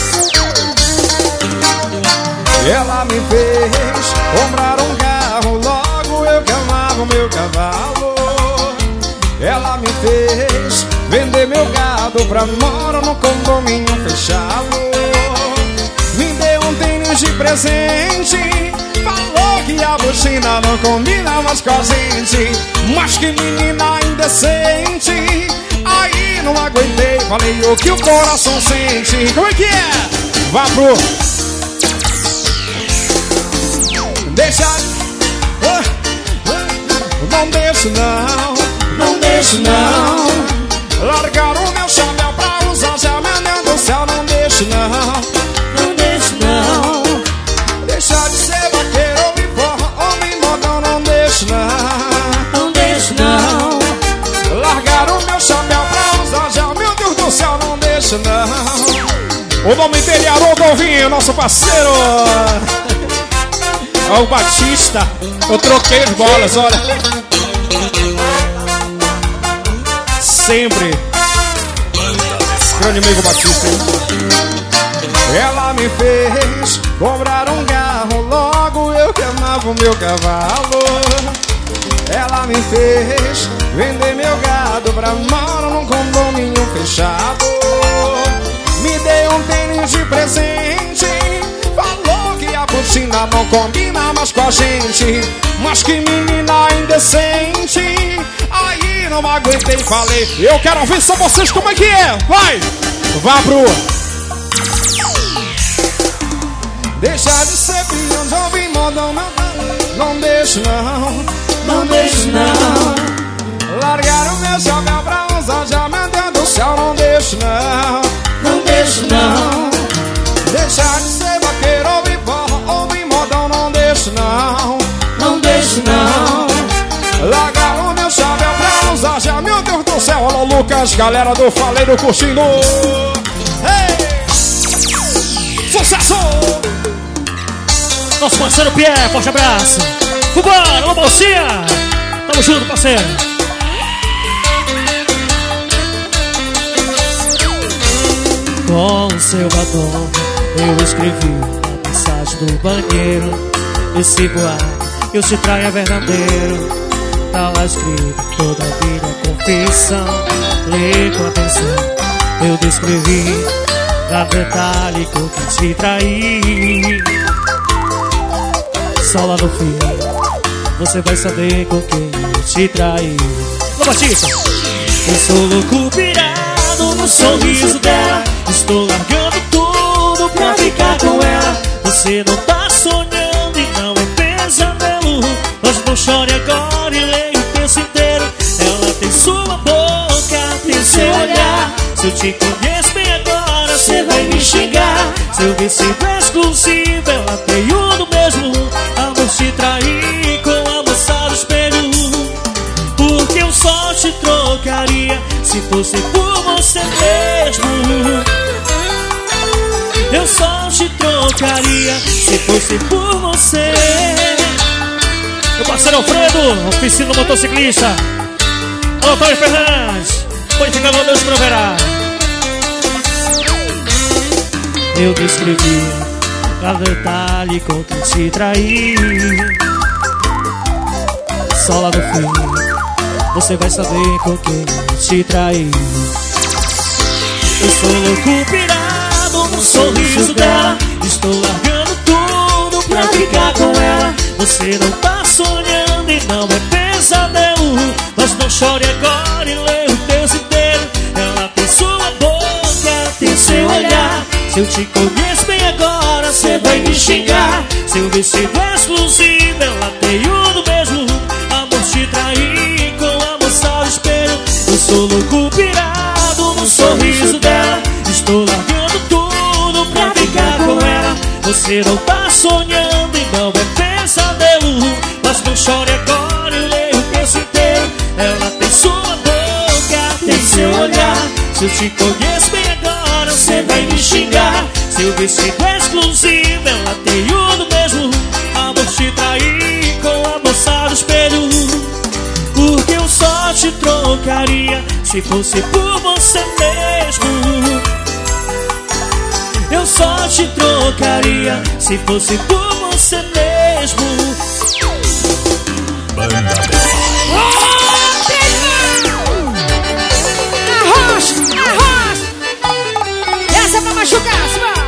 Ela me fez comprar um carro, logo eu que amava o meu cavalo. Ela me fez vender meu gado pra morar no condomínio fechado. Me deu um tênis de presente, falou que a botina não combina mais com a gente. Mas que menina indecente, aí não aguentei, falei o que o coração sente. Como é que é? Vá pro... Deixa... Ah, ah, não deixo não, não deixo não. Largaram o meu chapéu pra usar, já meu Deus do céu, não deixo não, Não deixe não. deixa de ser vaqueiro, homem forra, homem modão, não deixo não, Não deixe não. largaram o meu chapéu pra usar, já meu Deus do céu, não deixo não. O nome dele é Haroldo Alvinho, nosso parceiro. Ó, o Batista. Eu troquei as bolas, olha. Sempre. Grande amigo Batista, hein? Ela me fez comprar um carro, logo eu que amava o meu cavalo. Ela me fez vender meu gado pra morar num condomínio fechado. Me deu um tênis de presente, falou que a botina não combina mais com a gente. Mas que menina indecente. Aí não aguentei e falei, eu quero ver só vocês como é que é. Vai, vá pro... Deixa de ser filho de ouvir modão, não, não deixe não, Não deixe não, largar o meu chapéu pra usar já, meu Deus do céu, não deixe não, não deixe não, deixar de ser vaqueiro, ouvir forró, ouvir modão, não deixe não, não deixe não, largar o meu chapéu pra usar já, meu Deus do céu. Alô Lucas, galera do Faleiro curtindo. Hey! Sucesso! Nosso parceiro Pierre, forte abraço. Fubara, uma bolsinha. Tamo junto, parceiro. Com seu batom eu escrevi a mensagem do banheiro. Esse boato que eu te traio é verdadeiro. Tá lá escrito toda a minha confissão. Lê com atenção, eu descrevi cada detalhe que eu quis te trair. Só lá no fim você vai saber com quem eu te traí. Ô Batista! Eu sou louco pirado no sorriso dela. Estou largando tudo pra ficar com ela. Você não tá sonhando e não é pesadelo. Mas não chore agora e leia o texto inteiro. Ela tem sua boca, tem seu olhar. Se eu te conheço bem agora, você vai me xingar. Seu vestido é exclusivo, ela tem o do mesmo. Amor, te trair com a moça do espelho. Porque eu só te trocaria se fosse por você mesmo. Eu só te trocaria se fosse por você. Meu parceiro Alfredo, oficina do motociclista. Alô, Antônio Fernandes, pode ficar com Deus proverá. Eu descrevi cada detalhe com que te traí. Só lá no fim você vai saber com quem te traí. Eu sou louco pirado no sorriso dela. Estou largando tudo pra ficar com ela. Você não tá sonhando e não é pesadelo. Mas não chore agora e leia o texto inteiro. Ela tem sua boca, tem seu olhar. Se eu te conheço bem agora, cê vai me xingar. Seu vestido é exclusivo, ela tem o do mesmo. Amor, te trair com a moça do espelho. Eu sou louco pirado no sorriso dela. Estou largando tudo pra ficar com ela. Você não tá sonhando e não é pesadelo. Mas não chore agora e leia o texto inteiro. Ela tem sua boca, tem seu olhar. Se eu te conheço bem agora, cê vai me xingar. Seu vestido é exclusivo, ela tem o do mesmo. Amor, te trair com a moça do espelho. Porque eu só te trocaria se fosse por você mesmo. Eu só te trocaria se fosse por você mesmo. Banda Defy. Arroz, arroz. Essa é pra machucar, só.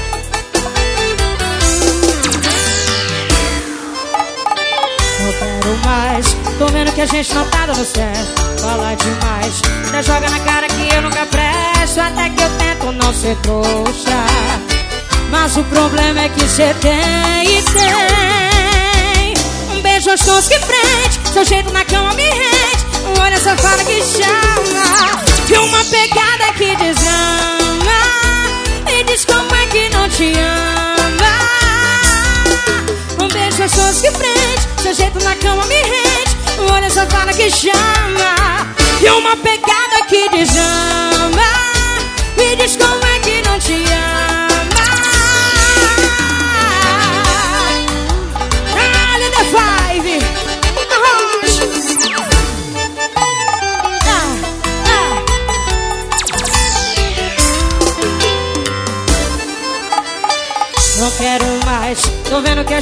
Não quero mais. Tô vendo que a gente não tá dando certo. Fala demais, já joga na cara que eu nunca presto. Até que eu tento não ser trouxa. Mas o problema é que cê tem e tem. Um beijo gostoso que prende, seu jeito na cama me rende. Um olho safado que chama e uma pegada que desama. E diz como é que não te ama. Um beijo gostoso que prende, seu jeito na cama me rende. Um olho safado que chama e uma pegada que desama. Me diz como é que não te ama.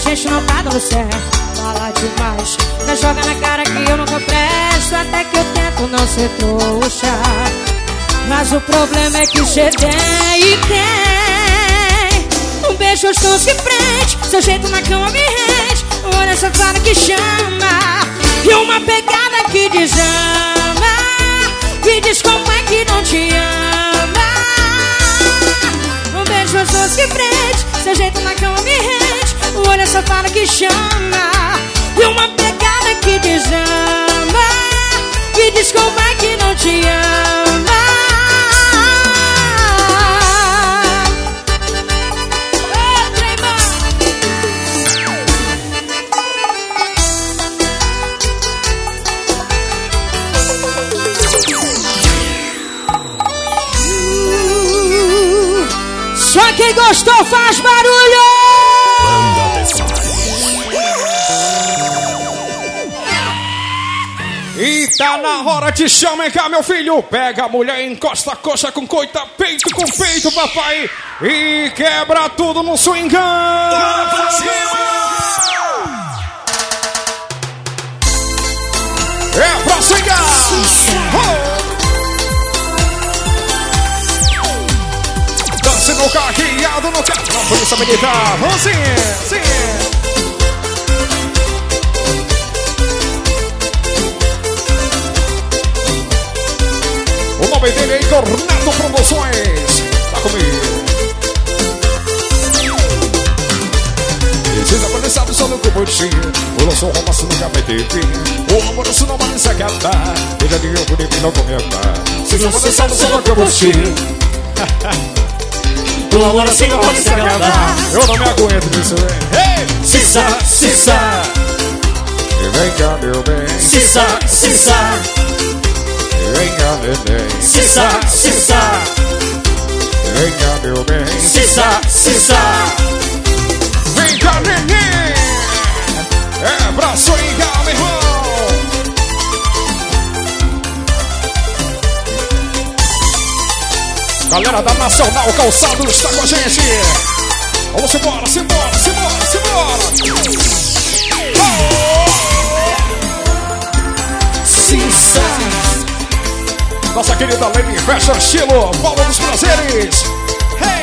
gente não tá dando certo. Fala demais, não joga na cara que eu nunca presto. Até que eu tento não ser trouxa, mas o problema é que cê tem e tem um beijo gostoso que prende, seu jeito na cama me rende, um olho safado que chama e uma pegada que desama. Me diz como é que não te ama. Um beijo gostoso que prende, seu jeito na cama me rende, um olho safado que chama e uma pegada que desama. Me diz como é que não te ama. Só quem gostou faz barulho! E tá na hora de chamar cá, meu filho. Pega a mulher, encosta a coxa com coita, peito com peito, papai. E quebra tudo no swingão. É pra swingar. Oh. Dance no carreado, no carro. Na polícia militar. Vamos sim, sim. O nome dele é Tornado Promoções. Tá comigo. Precisa aparecer só no combustível. O nosso romance nunca vai ter fim. O amoroso não vai se acabar. Veja de eu por mim não comentar. Se não você sabe só no combustível. O amor assim não pode se acabar. Eu não me aguento nisso, hein? Ei! Cissa, cissa. E vem cá, meu bem. Cissa, cissa. Vem cá, neném. Cissa, cissa. Vem cá, meu bem. Cissa, cissa. Vem cá, neném. É pra swingar, meu irmão. Galera da Nacional Calçado está com a gente. Vamos embora, simbora, simbora, simbora. Oh! Cissa. Nossa querida Lady Fashion Estilo, Paulo dos Prazeres. Hey!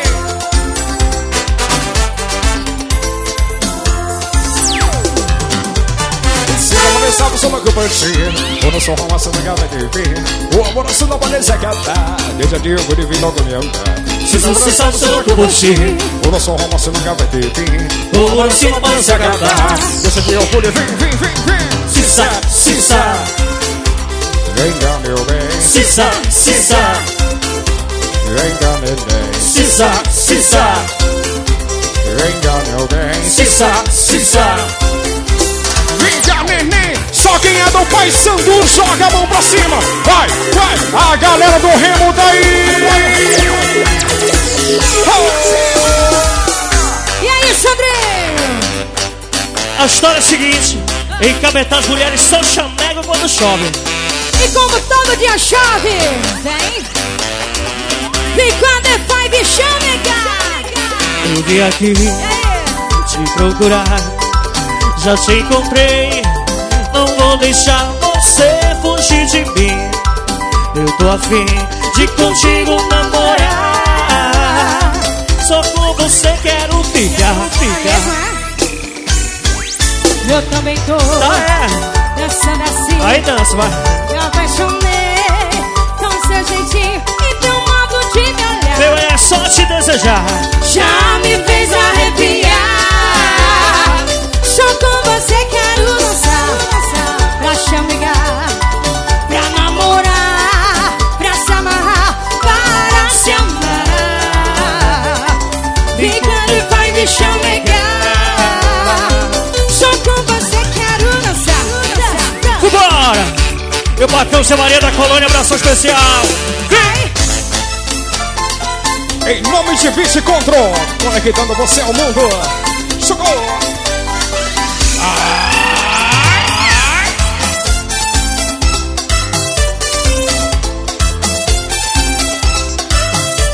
Se não me sabe só que eu parti, o nosso romance nunca vai ter fim. O amor assim não pode se acabar. Desde a dia eu vou vir logo me andar. Se não me sabe só que eu parti, o nosso romance nunca vai ter fim. o amor assim não pode se acabar. Desde a dia eu vou vir, vem, vem, vem. Cissa, cissa. Vem cá, meu bem. Cissa, cissa. Vem cá, neném. Cissa, cissa. Vem cá, meu bem. Cissa, cissa. Vem cá, neném. Só quem é do Pai Sandu joga a mão pra cima. Vai, vai. A galera do Remo daí. Oh. E aí, Sandrinho? A história é a seguinte: em Cametá as mulheres só chamegam quando chove. E como todo dia chove, vem. E quando é pai, bichão, nega. Eu vim aqui te procurar, já te encontrei. Não vou deixar você fugir de mim. Eu tô afim de contigo namorar. Só com você quero ficar, ficar. Eu também tô Ah, é? dançando assim. Aí dança, vai. Me apaixonei com seu jeitinho e teu modo de me olhar. Meu é só te desejar. Já me fez arrepiar. Só com você quero dançar, pra chamegar, pra namorar, pra se amarrar, para se amar. Ficando e vai me chamegar. Só com você quero dançar. Vambora! Eu Batão Zé Maria da Colônia, abração especial. Vai! Em nome de Vice Control, conectando você ao mundo. Socorro!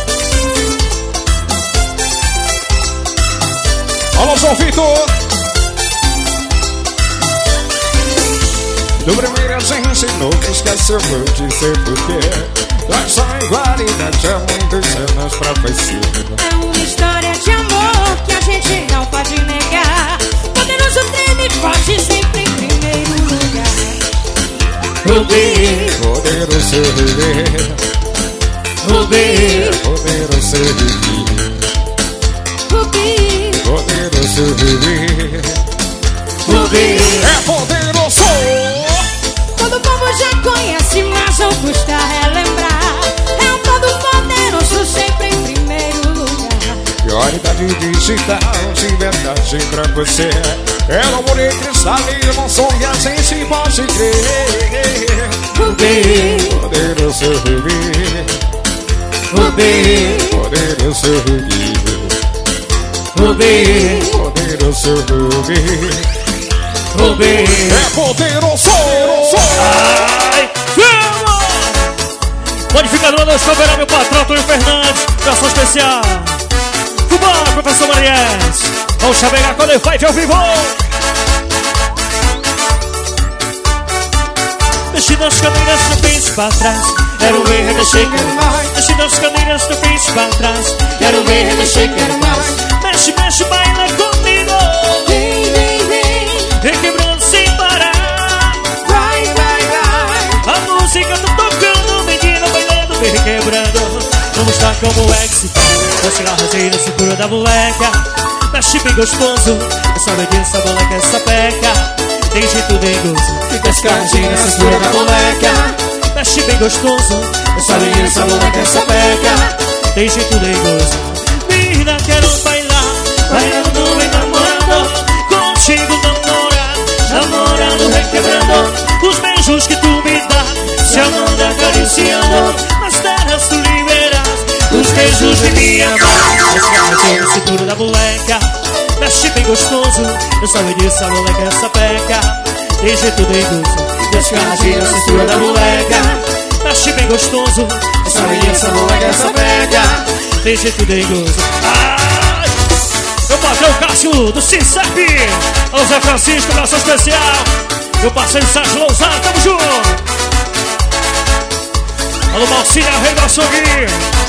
Alô, João Vitor! Do primeiro a gente nunca esquece, eu vou dizer porquê. Nós somos igualdade há muitos anos pra vencer. É uma história de amor que a gente não pode negar. Poderoso treme forte sempre em primeiro lugar. Rubi, Poderoso viver, Rubi, poderoso viver, Rubi, poderoso viver. Rubi. É poderoso. todo povo já conhece, mas não custa relembrar. É um todo poderoso sempre em primeiro lugar. Prioridade digital de verdade pra você. É o amor e cristalino, um som que a gente pode crer. Rubi, Poderoso viver, Rubi, poderoso viver, Rubi, poderoso viver. Rubi. É poderoso. Ai, vamos! Modificador da Escoveira, meu patrão, Antônio Fernandes, versão especial. Fubá, professor Mariés. Vamos chavegar quando ele faz ao vivo. Mexi nas cadeiras do frente pra trás. Quero ver remexer, quero mais. Mexi nas cadeiras do frente pra trás. Quero ver remexer, quero mais. Mexe, mexe, baila comigo. Vem, vem, vem, Requebrando sem parar. vai, vai, vai. A música tá tocando, menina bailando, me requebrando. Vamos mostrar como é que se faz. Vou chegar rasguei na cintura da moleca. Mexe bem gostoso. Essa obediência, moleca, essa peca. Tem jeito bem gostoso. Descarreguei na cintura da moleca. Mexe bem gostoso. Essa obediência, moleca, essa peca. Tem jeito bem gostoso. Menina, quero bailar. Bailando, vem namorando. Contigo namorar. Namorando, requebrando. Os beijos que tu me dá. Se amando, acariciando. Nas terras tu liberas. Os beijos de minha mão. Descarreguei na cintura da moleca. Mexe bem gostoso. Eu só me disse a moleca essa peca. Tem jeito bem gostoso. Descarreguei na cintura da moleca. Mexe bem gostoso. Eu só me disse a moleca essa peca. Tem jeito bem gostoso. Ai! Meu patrão Cássio do Cincep. Alô Zé Francisco, abraço especial. Meu parceiro Sérgio Lousada, tamo junto. Alô Malcília, rei do açougue.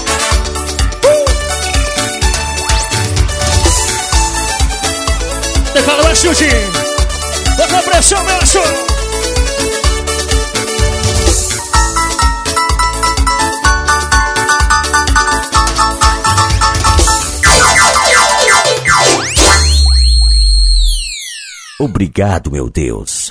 Declara o chute. Bota a pressão, meu show. Obrigado, meu Deus.